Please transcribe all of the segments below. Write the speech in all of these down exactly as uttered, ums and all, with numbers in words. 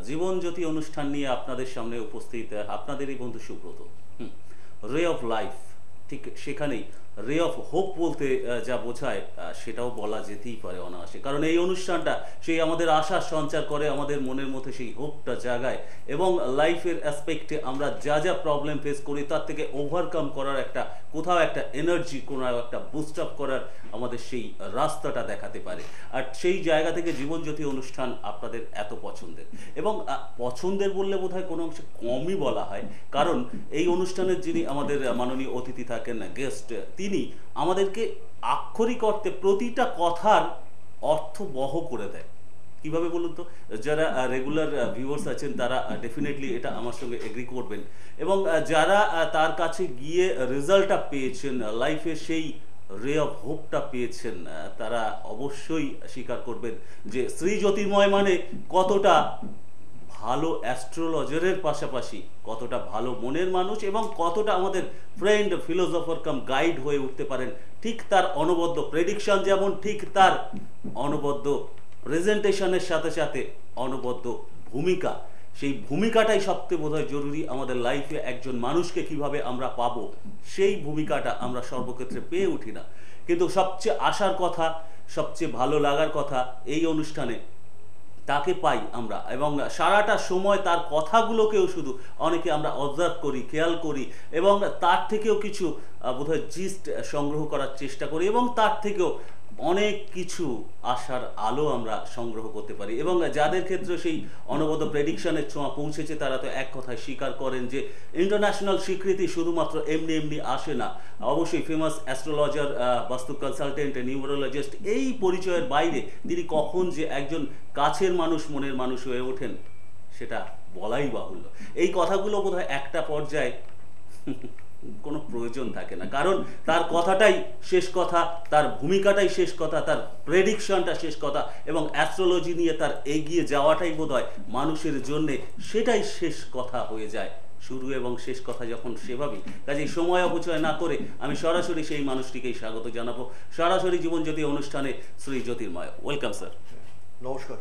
জীবন জ্যোতি অনুষ্ঠান নিয়ে আপনাদের সামনে উপস্থিত আপনাদেরই বন্ধু সুব্রত। রে অফ লাইফ, ঠিক সেখানেই রে অফ হোপ বলতে যা বোঝায় সেটাও বলা যেতেই পারে অনায়াসে, কারণ এই অনুষ্ঠানটা সেই আমাদের আশা সঞ্চার করে, আমাদের মনের মধ্যে সেই হোপটা জাগায় এবং লাইফের অ্যাসপেক্টে আমরা যা যা প্রবলেম ফেস করি তার থেকে ওভারকাম করার একটা কোথাও একটা এনার্জি, কোনো একটা বুস্ট আপ করার আমাদের সেই রাস্তাটা দেখাতে পারে। আর সেই জায়গা থেকে জীবনজ্যোতি অনুষ্ঠান আপনাদের এত পছন্দের, এবং পছন্দের বললে বোধহয় কোনো অংশে কমই বলা হয়, কারণ এই অনুষ্ঠানের যিনি আমাদের মাননীয় অতিথি থাকেন না, গেস্ট, তিনি আমাদেরকে আক্ষরিক অর্থে প্রতিটা কথার অর্থ বহ করে দেয়। কিভাবে বলুন তো? যারা রেগুলার ভিউয়ার্স আছেন তারা ডেফিনেটলি এটা আমার সঙ্গে এগ্রি করবেন, এবং যারা তার কাছে গিয়ে রেজাল্টটা পেয়েছেন, লাইফে সেই রে অফ হোপটা পেয়েছেন, তারা অবশ্যই স্বীকার করবেন যে শ্রী জ্যোতির্ময় মানে কতটা ভালো অ্যাস্ট্রোলজারের পাশাপাশি কতটা ভালো মনের মানুষ এবং কতটা আমাদের ফ্রেন্ড, ফিলোসফার কাম গাইড হয়ে উঠতে পারেন। ঠিক তার অনবদ্য প্রেডিকশন যেমন, ঠিক তার অনবদ্য প্রেজেন্টেশনের সাথে সাথে অনবদ্য ভূমিকা, সেই ভূমিকাটাই সবচেয়ে বোধহয় জরুরি আমাদের লাইফে। একজন মানুষকে কিভাবে আমরা পাবো সেই ভূমিকাটা আমরা সর্বক্ষেত্রে পেয়ে উঠি না, কিন্তু সবচেয়ে আশার কথা, সবচেয়ে ভালো লাগার কথা এই অনুষ্ঠানে তাকে পাই আমরা, এবং সারাটা সময় তার কথাগুলোকেও শুধু অনেকে আমরা অবজার্ভ করি, খেয়াল করি, এবং তার থেকেও কিছু বোধহয় জিস্ট সংগ্রহ করার চেষ্টা করি, এবং তার থেকেও অনেক কিছু আশার আলো আমরা সংগ্রহ করতে পারি। এবং যাদের ক্ষেত্রে সেই অনবদ্য প্রেডিকশনের ছোঁয়া পৌঁছেছে তারা তো এক কথায় স্বীকার করেন যে ইন্টারন্যাশনাল স্বীকৃতি শুধুমাত্র এমনি এমনি আসে না। অবশ্যই famous astrologer, vastu consultant, numerologist, এই পরিচয়ের বাইরে তিনি কখন যে একজন কাছের মানুষ, মনের মানুষ হয়ে ওঠেন সেটা বলাই বাহুল্য। এই কথাগুলো বোধহয় একটা পর্যায়ে কোনো প্রয়োজন থাকে না, কারণ তার কথাটাই শেষ কথা, তার ভূমিকাটাই শেষ কথা, তার প্রেডিকশনটা শেষ কথা, এবং অ্যাস্ট্রোলজি নিয়ে তার এগিয়ে যাওয়াটাই বোধহয় মানুষের জন্যে সেটাই শেষ কথা হয়ে যায়। শুরু এবং শেষ কথা যখন সেভাবেই, কাজেই সময় অপচয় না করে আমি সরাসরি সেই মানুষটিকেই স্বাগত জানাবো সরাসরি জীবনজ্যোতি অনুষ্ঠানে, শ্রী জ্যোতির্ময়। Welcome sir. নমস্কার।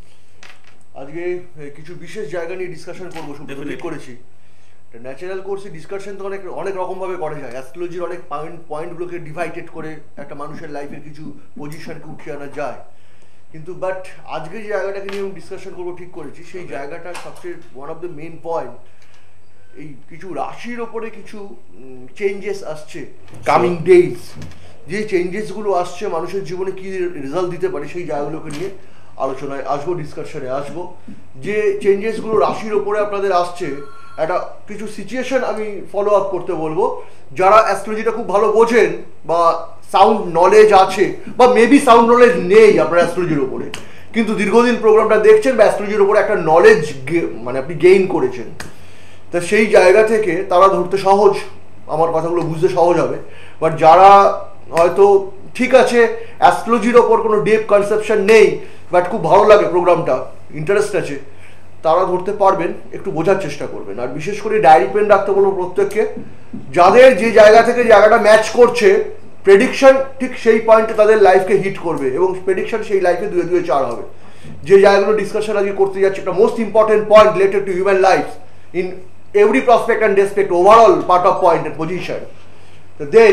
আজকে কিছু বিশেষ জায়গা নিয়ে ডিসকাশন করবো, ডেফিনেটলি করেছি। ন্যাচারাল কোর্সে ডিসকাশন তো অনেক অনেক রকমভাবে করা যায়, অ্যাস্ট্রোলজির অনেক পয়েন্ট পয়েন্টগুলোকে ডিভাইডেড করে একটা মানুষের লাইফের কিছু পজিশনকে উঠিয়ে আনা যায়, কিন্তু বাট আজকে যে জায়গাটাকে নিয়ে আমি ডিসকাশন করবো ঠিক করেছি, সেই জায়গাটা সবচেয়ে one of the main point. এই কিছু রাশির ওপরে কিছু চেঞ্জেস আসছে কামিং ডেজ, যে চেঞ্জেসগুলো আসছে মানুষের জীবনে কী রেজাল্ট দিতে পারে সেই জায়গাগুলোকে নিয়ে আলোচনায় আসবো, ডিসকাশনে আসবো। যে চেঞ্জেসগুলো রাশির ওপরে আপনাদের আসছে, একটা কিছু সিচুয়েশন আমি ফলো আপ করতে বলবো। যারা অ্যাস্ট্রোলজিটা খুব ভালো বোঝেন বা সাউন্ড নলেজ আছে, বা মেবি সাউন্ড নলেজ নেই আপনার অ্যাস্ট্রোলজির ওপরে, কিন্তু দীর্ঘদিন প্রোগ্রামটা দেখছেন বা অ্যাস্ট্রোলজির ওপরে একটা নলেজ মানে আপনি গেইন করেছেন, তা সেই জায়গা থেকে তারা ধরতে সহজ, আমার কথাগুলো বুঝতে সহজ হবে। বাট যারা হয়তো ঠিক আছে অ্যাস্ট্রোলজির ওপর কোনো ডিপ কনসেপশন নেই, বাট খুব ভালো লাগে প্রোগ্রামটা, ইন্টারেস্ট আছে, তারা ধরতে পারবেন, একটু বোঝার চেষ্টা করবেন। আর বিশেষ করে ডায়েরি পেন রাখতে বলবো প্রত্যেককে, যাদের যে জায়গা থেকে জায়গাটা ম্যাচ করছে প্রেডিকশন, ঠিক সেই পয়েন্টে তাদের লাইফকে হিট করবে, এবং প্রেডিকশন সেই লাইফে দুয়ে দুয়ে চার হবে। যে জায়গাগুলো ডিসকাশন আজকে করতে যাচ্ছে, একটা most important point related to human life in every prospect and respect, overall part of point and position. তো দেন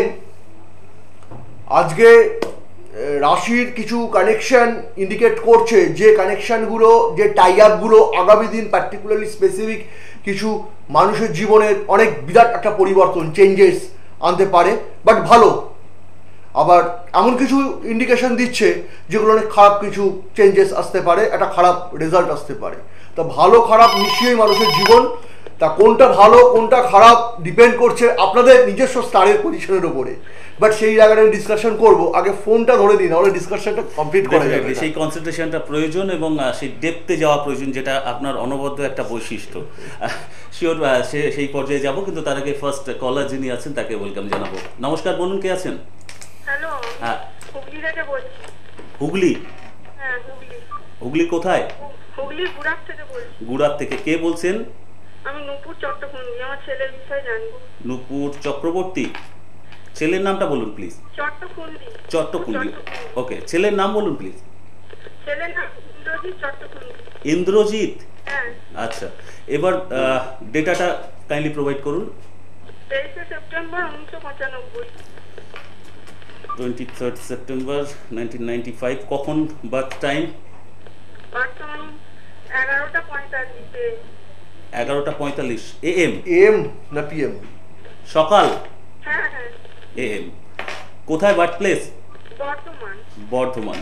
আজকে রাশির কিছু কানেকশন ইন্ডিকেট করছে, যে কানেকশনগুলো, যে টাই আপগুলো আগামী দিন পার্টিকুলারলি স্পেসিফিক কিছু মানুষের জীবনের অনেক বিরাট একটা পরিবর্তন, চেঞ্জেস আনতে পারে, বাট ভালো। আবার এমন কিছু ইন্ডিকেশন দিচ্ছে যেগুলো অনেক খারাপ কিছু চেঞ্জেস আসতে পারে, একটা খারাপ রেজাল্ট আসতে পারে। তা ভালো খারাপ নিশ্চয়ই মানুষের জীবন, তা কোনটা ভালো কোনটা খারাপ ডিপেন্ড করছে আপনাদের নিজস্ব স্টারের পজিশনের উপরে। বাট সেই জায়গাটা আমি ডিসকাশন করবো, আগে ফোনটা ধরে দিন, তাহলে ডিসকাশনটা কমপ্লিট করা যাবে। সেই কনসেন্ট্রেশনটা প্রয়োজন এবং সেই ডেপথে যাওয়া প্রয়োজন, যেটা আপনার অনবদ্য একটা বৈশিষ্ট্য। শিওর সে সেই পর্যায়ে যাব, কিন্তু তার আগে ফার্স্ট কলার যিনি আছেন তাকে ওয়েলকাম জানাবো। নমস্কার, বলুন কে আছেন? হ্যালো, হ্যাঁ, হুগলি থেকে বলছি। হুগলি? হ্যাঁ, হুগলি। হুগলি কোথায়? হুগলি গুড়ার থেকে বলছি। গুড়ার থেকে কে বলছেন? আমি নূপুর চট্টকুন্ডি, আমার ছেলের বিষয়ে জানবো। নূপুর চক্রবর্তী, ছেলের নামটা বলুন প্লিজ। চট্টকুন্ডি। চট্টকুন্ডি, ওকে। ছেলের নাম বলুন প্লিজ। ছেলের নাম ইন্দ্রজিৎ চট্টকুন্ডি। ইন্দ্রজিৎ? হ্যাঁ আচ্ছা, এবার ডেটাটা কাইন্ডলি প্রোভাইড করুন। তেইশে সেপ্টেম্বর উনিশশো পঁচানব্বই। Twenty third September nineteen ninety five. কখন বার্থ টাইম? বর্তমান এগারোটা পঁয়তাল্লিশে। এগারোটা পঁয়তাল্লিশ এ এম। এম না পিএম? সকাল। হ্যাঁ হ্যাঁ এ এম। কোথায় বার্থ প্লেস? বর্তমান। বর্ধমান।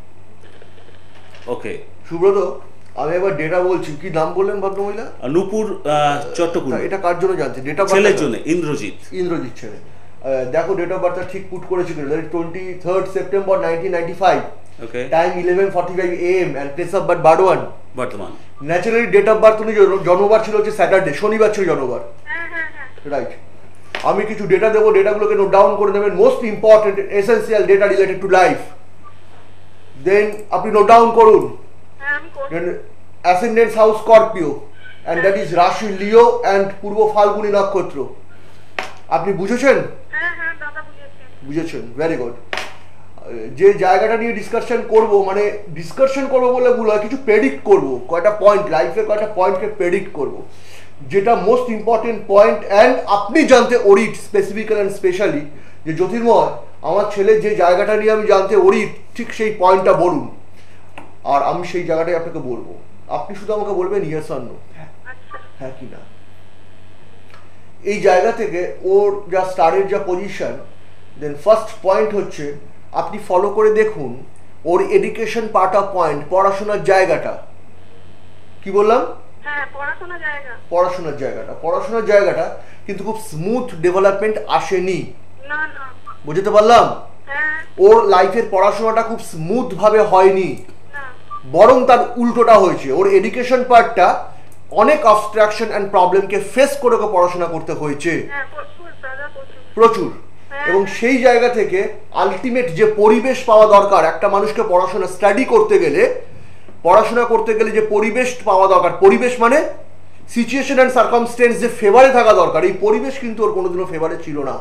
ওকে। সুব্রত, আমি এবার ডেটা বলছি, কি নাম বললেন ভদ্রমহিলা? নূপুর চট্টকুল। এটা কার জন্য জানছি? ডেটা ছেলের জন্য, ইন্দ্রজিৎ। ইন্দ্রজিৎ ছেলে। দেখো ডেট অফ বার্থটা ঠিক পুট করেছি কিনা। Twenty third September nineteen ninety five. Okay. Time eleven forty five A M and place of birth Burdwan. Bardhaman. Naturally date of birth অনুযায়ী জন্মবার ছিল হচ্ছে স্যাটারডে, শনিবার ছিল জন্মবার। হ্যাঁ হ্যাঁ হ্যাঁ রাইট। আমি কিছু ডেটা দেবো, ডেটাগুলোকে নোট ডাউন করে নেবেন। Most important essential data related to life. Then আপনি নোট ডাউন করুন। হ্যাঁ আমি করছি। Ascendance house scorpio and that is rashi Leo and পূর্ব ফাল্গুনী নক্ষত্র। আপনি বুঝেছেন? হ্যাঁ হ্যাঁ দাদা বুঝেছি। বুঝেছেন, ভেরি গুড। যে জায়গাটা নিয়ে ডিসকাশন করব, মানে ডিসকাশন করব বলে ভুল হয়, কিছু প্রেডিক্ট করব, কয়টা পয়েন্ট, লাইফের কয়টা পয়েন্টকে প্রেডিক্ট করব, যেটা মোস্ট ইম্পর্টেন্ট পয়েন্ট। অ্যান্ড আপনি জানতে অরিট স্পেসিফিক্যাল অ্যান্ড স্পেশালি যে জ্যোতির্ময় আমার ছেলে যে জায়গাটা নিয়ে আমি জানতে অরিট, ঠিক সেই পয়েন্টটা বলুন, আর আমি সেই জায়গাটাই আপনাকে বলবো। আপনি শুধু আমাকে বলবেন ইয়েস অর নো, আচ্ছা হ্যাঁ কি না। এই জায়গা থেকে ওর যা স্টারের যা পজিশন, দেন ফার্স্ট পয়েন্ট হচ্ছে আপনি ফলো করে দেখুন ওর এডুকেশন পার্ট অফ পয়েন্ট, পড়াশোনার জায়গাটা। কি বললাম? হ্যাঁ পড়াশোনার জায়গা। পড়াশোনার জায়গাটা পড়াশোনার জায়গাটা কিন্তু খুব স্মুথ ডেভেলপমেন্ট আসেনি। না না। বুঝতে পারলাম? হ্যাঁ ওর লাইফের পড়াশোনাটা খুব স্মুথ ভাবে হয়নি, না। বরং তার উল্টোটা হয়েছে। ওর এডুকেশন পার্টটা অনেক অবস্ট্রাকশন অ্যান্ড প্রবলেমকে ফেস করে ওকে পড়াশোনা করতে হয়েছে, হ্যাঁ প্রচুর দাদা প্রচুর। প্রচুর। এবং সেই জায়গা থেকে আলটিমেট যে পরিবেশ পাওয়া দরকার একটা মানুষকে পড়াশোনা স্টাডি করতে গেলে, পড়াশোনা করতে গেলে যে পরিবেশ পাওয়া দরকার, পরিবেশ মানে সিচুয়েশন অ্যান্ড সার্কামস্টেন্স যে ফেভারে থাকা দরকার, এই পরিবেশ কিন্তু ওর কোনোদিনও ফেভারে ছিল না।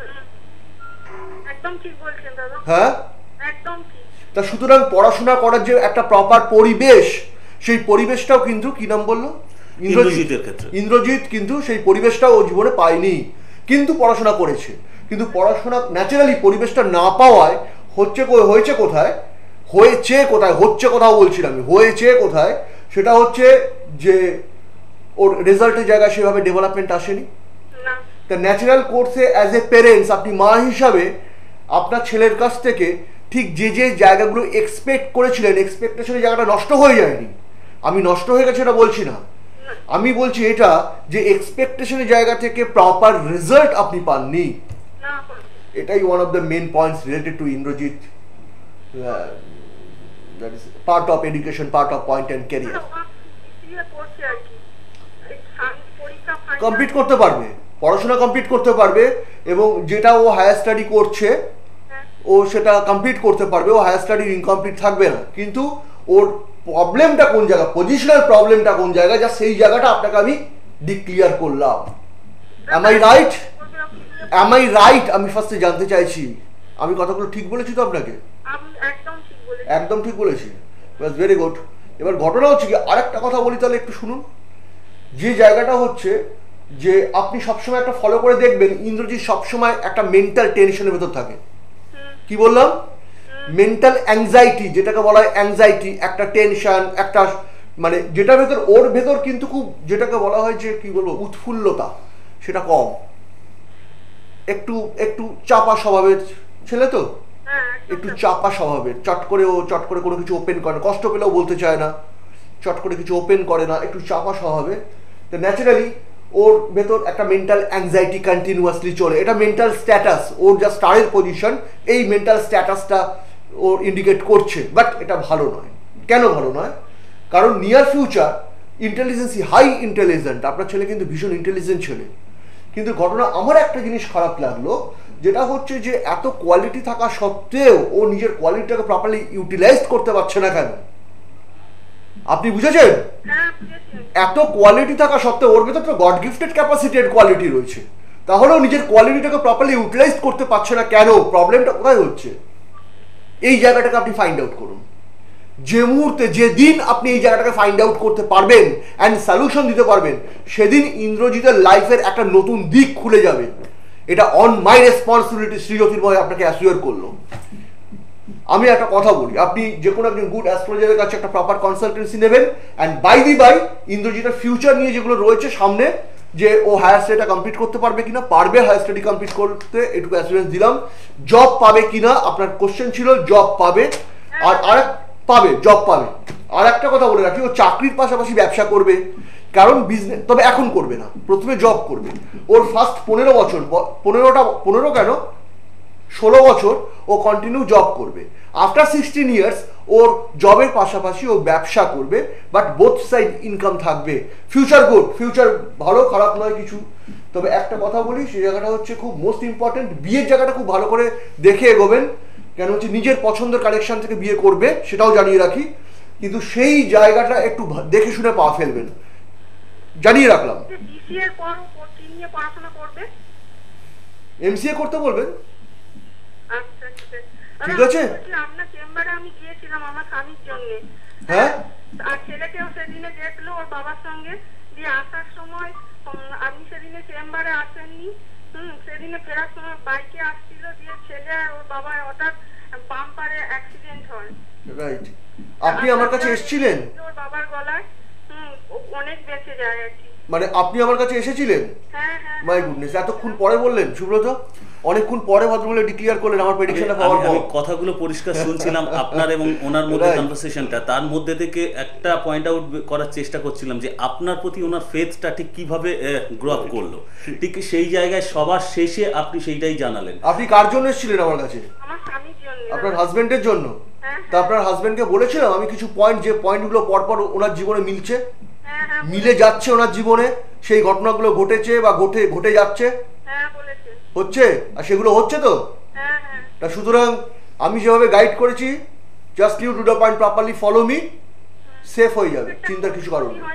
একদম ঠিক বলছেন দাদা। হ্যাঁ, একদম ঠিক। তা সুতরাং পড়াশোনা করার যে একটা প্রপার পরিবেশ, সেই পরিবেশটাও কিন্তু কি নাম বললো? ইন্দ্রজিতের ক্ষেত্রে। ইন্দ্রজিৎ কিন্তু সেই পরিবেশটাও ও জীবনে পায়নি, কিন্তু পড়াশোনা করেছে। কিন্তু পড়াশোনা ন্যাচারালি পরিবেশটা না পাওয়ায় হচ্ছে হয়েছে কোথায় হয়েছে কোথায় হচ্ছে কোথাও বলছি না আমি, হয়েছে কোথায় সেটা হচ্ছে যে ওর রেজাল্টের জায়গায় সেভাবে ডেভেলপমেন্ট আসেনি। না। তা ন্যাচারাল কোর্সে অ্যাজ এ প্যারেন্টস আপনি মা হিসাবে আপনার ছেলের কাছ থেকে ঠিক যে যে জায়গাগুলো এক্সপেক্ট করেছিলেন, এক্সপেকটেশনের জায়গাটা নষ্ট হয়ে যায়নি। আমি নষ্ট হয়ে গেছে এটা বলছি না, আমি বলছি এটা যে এক্সপেকটেশনের জায়গা থেকে প্রপার রেজাল্ট আপনি পাননি। না। এটাই one of the main points related to Indrajit, that is part of education, part of point and career. করছে আর কি। এই সামনে পরীক্ষা ফাইনাল। কমপ্লিট করতে পারবে, পড়াশোনা কমপ্লিট করতে পারবে, এবং যেটা ও হায়ার স্টাডি করছে ও সেটা কমপ্লিট করতে পারবে, ও হায়ার স্টাডির ইনকমপ্লিট থাকবে না। কিন্তু ওর প্রবলেমটা কোন জায়গা, পজিশনাল প্রবলেমটা কোন জায়গায়, যা সেই জায়গাটা আপনাকে আমি ডিক্লিয়ার করলাম। Am I right? Am I right? আমি ফার্স্টে জানতে চাইছি আমি কথাগুলো ঠিক বলেছি তো আপনাকে? আপনি একদম ঠিক বলেছেন। একদম ঠিক বলেছি, ব্যাস, ভেরি গুড। এবার ঘটনা হচ্ছে কি, আরেকটা কথা বলি তাহলে একটু শুনুন। যে জায়গাটা হচ্ছে যে আপনি সবসময় একটা ফলো করে দেখবেন, ইন্দ্রজিৎ সবসময় একটা মেন্টাল টেনশনের ভেতর থাকে। কি বললাম? মেন্টাল অ্যাংজাইটি, যেটাকে বলা হয় অ্যাংজাইটি, একটা টেনশন, একটা মানে যেটার ভেতর ওর ভেতর কিন্তু খুব যেটাকে বলা হয় যে কি বলবো উৎফুল্লতা, সেটা কম, একটু একটু চাপা স্বভাবের ছেলে তো, একটু চাপা স্বভাবের, চট করে ও চট করে কোনো কিছু ওপেন করে না, কষ্ট পেলেও বলতে চায় না, চট করে কিছু ওপেন করে না, একটু চাপা স্বভাবের। তো ন্যাচারালি ওর ভেতর একটা মেন্টাল অ্যাংজাইটি কন্টিনিউয়াসলি চলে। এটা মেন্টাল স্ট্যাটাস, ওর যা স্টারের পজিশন, এই মেন্টাল স্ট্যাটাসটা ওর ইন্ডিকেট করছে। বাট এটা ভালো নয়। কেন ভালো নয়? কারণ near future intelligency, high intelligent, আপনার ছেলে কিন্তু ভীষণ ইন্টেলিজেন্ট ছেলে। কিন্তু ঘটনা আমার একটা জিনিস খারাপ লাগলো, যেটা হচ্ছে যে এত কোয়ালিটি থাকা সত্ত্বেও ও নিজের কোয়ালিটিটাকে প্রপারলি ইউটিলাইজ করতে পারছে না। কেন? আপনি বুঝেছেন? এত কোয়ালিটি থাকা সত্ত্বেও ওর ভেতর তো গড গিফটেড ক্যাপাসিটি কোয়ালিটি রয়েছে, তাহলেও নিজের কোয়ালিটিটাকে প্রপারলি ইউটিলাইজ করতে পারছে না। কেন? প্রবলেমটা কোথায় হচ্ছে? এই জায়গাটাকে আপনি ফাইন্ড আউট করুন। যে মুহূর্তে যেদিন আপনি এই জায়গাটাকে ফাইন্ড আউট করতে পারবেন অ্যান্ড সলিউশন দিতে পারবেন, সেদিন ইন্দ্রজিতের লাইফের একটা নতুন দিক খুলে যাবে। এটা on my responsibility, Shri Jyotirmoy আপনাকে অ্যাসিওর করলো। আমি একটা কথা বলি, আপনি যে কোনো একজন গুড অ্যাস্ট্রোলজারের কাছে একটা প্রপার কনসালটেন্সি নেবেন, অ্যান্ড বাই দি বাই ইন্দ্রজিতের ফিউচার নিয়ে যেগুলো রয়েছে সামনে, যে ও হায়ার স্টাডিটা কমপ্লিট করতে পারবে কিনা, পারবে হায়ার স্টাডি কমপ্লিট করতে, এটুকু অ্যাসুরেন্স দিলাম। জব পাবে কিনা, আপনার কোশ্চেন ছিল, জব পাবে। আর আরেক পাবে, জব পাবে। আর একটা কথা বলে রাখি, ও চাকরির পাশাপাশি ব্যবসা করবে, কারণ বিজনেস, তবে এখন করবে না, প্রথমে জব করবে। ওর ফার্স্ট পনেরো বছর, পনেরোটা পনেরো কেন ষোলো বছর ও কন্টিনিউ জব করবে। আফটার সিক্সটিন ইয়ার্স ওর জবের পাশাপাশি ও ব্যবসা করবে, বাট বোথ সাইড ইনকাম থাকবে। ফিউচার গুড, ফিউচার ভালো, খারাপ নয় কিছু। তবে একটা কথা বলি, সেই জায়গাটা হচ্ছে খুব মোস্ট ইম্পর্টেন্ট, বিয়ের জায়গাটা খুব ভালো করে দেখে এগোবেন, কেন হচ্ছে নিজের পছন্দের কালেকশন থেকে বিয়ে করবে, সেটাও জানিয়ে রাখি। কিন্তু সেই জায়গাটা একটু দেখে শুনে পা ফেলবেন, জানিয়ে রাখলাম। বিসিএর পর ও কি নিয়ে পড়াশোনা করবে? এমসিএ করতে বলবেন। আচ্ছা ঠিক আছে। ঠিক আছে। আপনার চেম্বারে আমি গিয়েছিলাম আমার স্বামীর জন্য। হ্যাঁ। আর ছেলেকেও সেদিনে দেখলো ওর বাবার সঙ্গে, দিয়ে আসার সময় আপনি সেদিনে চেম্বারে আসেননি। হুম, সেদিনে ফেরার সময় বাইকে আসছিল, দিয়ে ছেলে আর ওর বাবা হঠাৎ বাম্পারে অ্যাক্সিডেন্ট হয়। রাইট। আপনি আমার কাছে এসেছিলেন? ওর বাবার গলায় হুম অনেক বেঁচে যায় আর কি। মানে আপনি আমার কাছে এসেছিলেন? হ্যাঁ হ্যাঁ। মাই গুডনেস, এতক্ষণ পরে বললেন সুব্রত, অনেকক্ষণ পরে ভদ্রমহিলা ডিক্লিয়ার করলেন আমার প্রেডিকশনটা পাওয়ার পর। আমি কথাগুলো পরিষ্কার শুনছিলাম আপনার এবং ওনার মধ্যে কনভারসেশনটা, তার মধ্যে থেকে একটা পয়েন্ট আউট করার চেষ্টা করছিলাম যে আপনার প্রতি ওনার ফেথটা ঠিক কিভাবে গ্রো আপ করলো, ঠিক সেই জায়গায় সবার শেষে আপনি সেইটাই জানালেন। আপনি কার জন্য এসেছিলেন আমার কাছে? আমার স্বামীর জন্য। আপনার হাজবেন্ডের জন্য? তা আপনার হাজবেন্ডকে বলেছিলাম আমি কিছু পয়েন্ট, যে পয়েন্টগুলো পরপর ওনার জীবনে মিলছে, মিলে যাচ্ছে ওনার জীবনে, সেই ঘটনাগুলো ঘটেছে বা ঘটে ঘটে যাচ্ছে, হচ্ছে, আর সেগুলো হচ্ছে তো। তা সুতরাং আমি যেভাবে গাইড করেছি, just you to the point, properly follow me, safe হয়ে যাবে, চিন্তার কিছু কারণ নেই।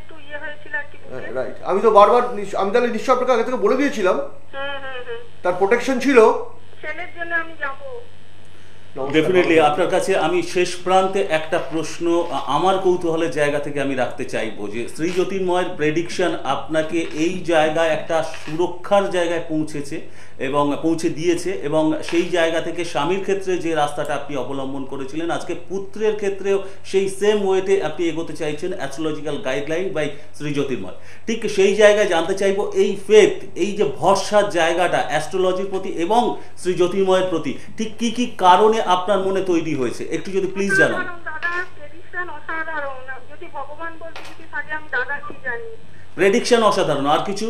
রাইট। আমি তো বারবার, আমি তাহলে নিশ্চয় আপনাকে আগে থেকে বলে দিয়েছিলাম, তার প্রোটেকশন ছিল। ছেলের জন্য আমি যাব। ডেফিনেটলি আপনার কাছে আমি শেষ প্রান্তে একটা প্রশ্ন আমার কৌতূহলের জায়গা থেকে আমি রাখতে চাইবো, যে শ্রী জ্যোতির্ময়ের প্রেডিকশন আপনাকে এই জায়গায় একটা সুরক্ষার জায়গায় পৌঁছেছে এবং পৌঁছে দিয়েছে, এবং সেই জায়গা থেকে স্বামীর ক্ষেত্রে যে রাস্তাটা আপনি অবলম্বন করেছিলেন, আজকে পুত্রের ক্ষেত্রেও সেই সেম ওয়েতে আপনি এগোতে চাইছেন, astrological guideline by Shri Jyotirmoy. ঠিক সেই জায়গায় জানতে চাইবো, এই ফেথ, এই যে ভরসার জায়গাটা অ্যাস্ট্রোলজির প্রতি এবং শ্রী জ্যোতির্ময়ের প্রতি, ঠিক কি কি কারণে আপনার মনে তৈরি হয়েছে, একটু যদি প্লিজ জানান। প্রেডিকশন অসাধারণ, আর কিছু?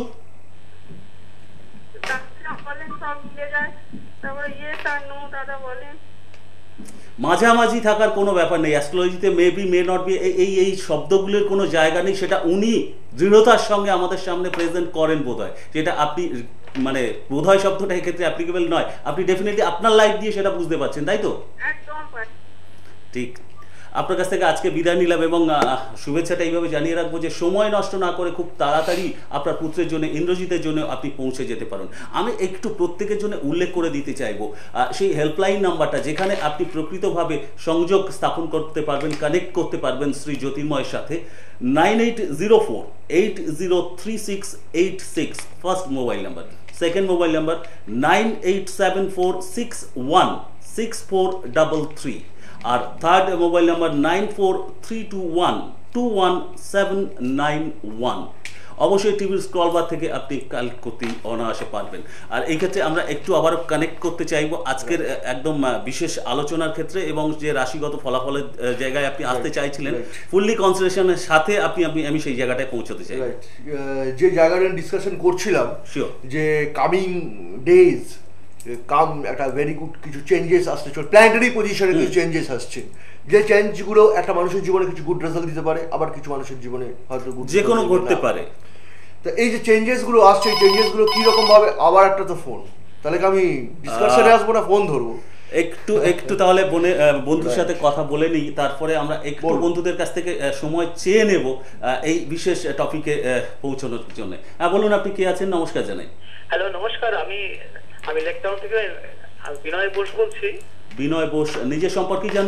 মাঝামাঝি থাকার কোনো ব্যাপার নেই অ্যাস্ট্রোলজিতে, may be may not be, এই এই শব্দগুলোর কোনো জায়গা নেই, সেটা উনি দৃঢ়তার সঙ্গে আমাদের সামনে প্রেজেন্ট করেন বোধহয়, যেটা আপনি মানে বোধহয় শব্দটা এক্ষেত্রে অ্যাপ্লিকেবল নয়, আপনি ডেফিনেটলি আপনার লাইফ দিয়ে সেটা বুঝতে পারছেন, তাই তো? ঠিক। আপনার কাছ থেকে আজকে বিদায় নিলাম এবং শুভেচ্ছাটা এইভাবে জানিয়ে রাখবো যে সময় নষ্ট না করে খুব তাড়াতাড়ি আপনার পুত্রের জন্য, ইন্দ্রজিতের জন্য আপনি পৌঁছে যেতে পারেন। আমি একটু প্রত্যেকের জন্য উল্লেখ করে দিতে চাইবো সেই হেল্পলাইন নাম্বারটা, যেখানে আপনি প্রকৃতভাবে সংযোগ স্থাপন করতে পারবেন, কানেক্ট করতে পারবেন শ্রী জ্যোতির্ময়ের সাথে। Nine eight zero four eight zero three six eight six first mobile number, second mobile number nine eight seven four six one six four double three, আর third mobile number nine four three two one two one seven nine one. অবশ্যই টিভির scroll bar থেকে আপনি collect করতে অনায়াসে পারবেন। আর এই ক্ষেত্রে আমরা একটু আবারও কানেক্ট করতে চাইবো আজকের একদম বিশেষ আলোচনার ক্ষেত্রে, এবং যে রাশিগত ফলাফলের জায়গায় আপনি আসতে চাইছিলেন, ফুললি কনসিডারেশনের সাথে আপনি আপনি আমি সেই জায়গাটায় পৌঁছতে চাই। যে জায়গাটা ডিসকাশন করছিলাম, শিওর, যে কামিং ডেজ কাম একটা ভেরি গুড কিছু চেঞ্জেস আসতে চলে, প্ল্যানেটারি পজিশনে কিছু চেঞ্জেস আসছে, যে চেঞ্জগুলো একটা মানুষের জীবনে কিছু গুড রেজাল্ট দিতে পারে, আবার কিছু মানুষের জীবনে হয়তো যে কোনো ঘটতে পারে। তো এই যে চেঞ্জেসগুলো আসছে, এই চেঞ্জেসগুলো কীরকম ভাবে, আবার একটা তো ফোন, তাহলে কি আমি ডিসকাশনে আসবো না ফোন ধরবো? একটু একটু তাহলে বন্ধুর সাথে কথা বলে নিই, তারপরে আমরা একটু বন্ধুদের কাছ থেকে সময় চেয়ে নেব এই বিশেষ টপিকে পৌঁছানোর জন্য। হ্যাঁ বলুন, আপনি কে আছেন? নমস্কার জানাই। হ্যালো নমস্কার, আমি আমি লেকটাউন থেকে বিনয় বোস বলছি। বিনয় বোস, নিজের সম্পর্কে জানবেন?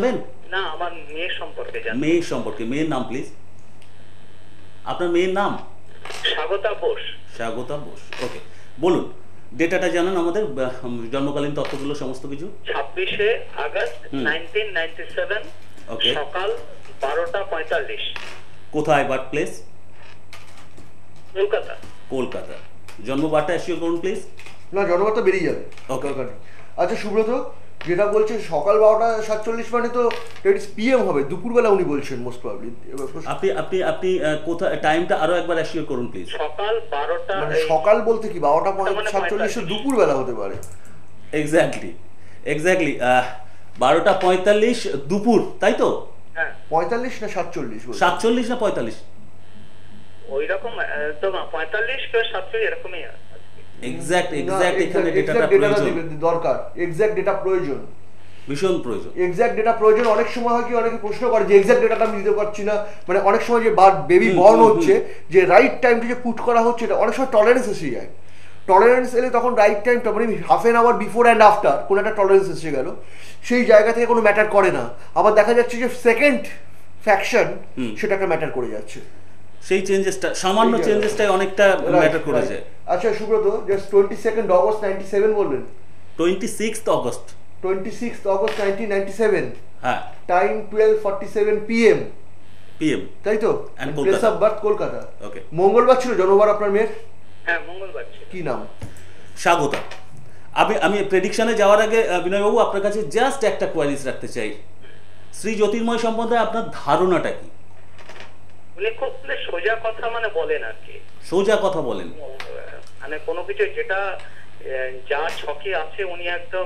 না, আমার মেয়ের সম্পর্কে জানি। মেয়ের সম্পর্কে, মেয়ের নাম প্লিজ, আপনার মেয়ের নাম? স্বাগতা বোস। স্বাগতা বোস, ওকে, বলুন ডেটাটা জানান আমাদের, জন্মকালীন তথ্যগুলো সমস্ত কিছু। ছাব্বিশে August nineteen ninety seven, okay, সকাল বারোটা পঁয়তাল্লিশ। কোথায় বার্থ প্লেস? কলকাতা। কলকাতা। জন্মবারটা এসিও করুন প্লিজ। না, জন্মবারটা বেরিয়ে যাবে, ওকে। দরকার নেই। আচ্ছা সুব্রত, যেটা বলছে সকাল বারোটা সাতচল্লিশ মানে তো পিএম হবে, দুপুরবেলা উনি বলছেন মোস্ট প্রবাবলি। আপনি আপনি আপনি কোথায় টাইমটা আরো একবার এসিও করুন প্লিজ। সকাল বারোটা, মানে সকাল বলতে কি বারোটা সাতচল্লিশ দুপুরবেলা হতে পারে। এক্স্যাক্টলি এক্স্যাক্টলি বারোটা পঁয়তাল্লিশ দুপুর, তাই তো? হ্যাঁ, পঁয়তাল্লিশ না সাতচল্লিশ? সাতচল্লিশ না পঁয়তাল্লিশ? ওই রকম তো পঁয়তাল্লিশ কে সাতচল্লিশ এরকমই। এক্স্যাক্ট এক্স্যাক্ট এখানে ডেটাটা প্রয়োজন, দরকার, এক্স্যাক্ট ডেটা প্রয়োজন, ভীষণ প্রয়োজন। এক্স্যাক্ট ডেটা প্রয়োজন। অনেক সময় হয় কি, অনেকে প্রশ্ন করে যে এক্স্যাক্ট ডেটাটা আমি দিতে পারছি না, মানে অনেক সময় যে বেবি বর্ন হচ্ছে, যে রাইট টাইমটা যে পুট করা হচ্ছে, এটা অনেক সময় টলারেন্স এসে যায়। টলারেন্স এলে তখন রাইট টাইমটা মানে half an hour before and after কোনো একটা টলারেন্স এসে গেল, সেই জায়গা থেকে কোনো ম্যাটার করে না। আবার দেখা যাচ্ছে যে সেকেন্ড ফ্যাকশন সেটা একটা ম্যাটার করে যাচ্ছে, সেই চেঞ্জেসটা, সামান্য চেঞ্জেসটাই অনেকটা ম্যাটার করে যায়। আচ্ছা Subrata, just twenty second August ninety seven বললেন? Twenty sixth August twenty sixth August nineteen ninety seven, হ্যাঁ, time twelve forty seven PM, PM, তাই তো? And place Kolkata. Of birth Kolkata. Okay. মঙ্গলবার ছিল জন্মবার আপনার মেয়ের? হ্যাঁ, মঙ্গলবার ছিল। কি নাম? স্বাগতা। আমি আমি প্রেডিকশনে যাওয়ার আগে বিনয়বাবু আপনার কাছে জাস্ট একটা কোয়ারিজ রাখতে চাই, শ্রী জ্যোতির্ময় সম্বন্ধে আপনার ধারণাটা কি? উনি খুব সোজা কথা মানে বলেন আর কি, সোজা কথা বলেন, মানে কোনো কিছু যেটা যা ছকে আছে উনি একদম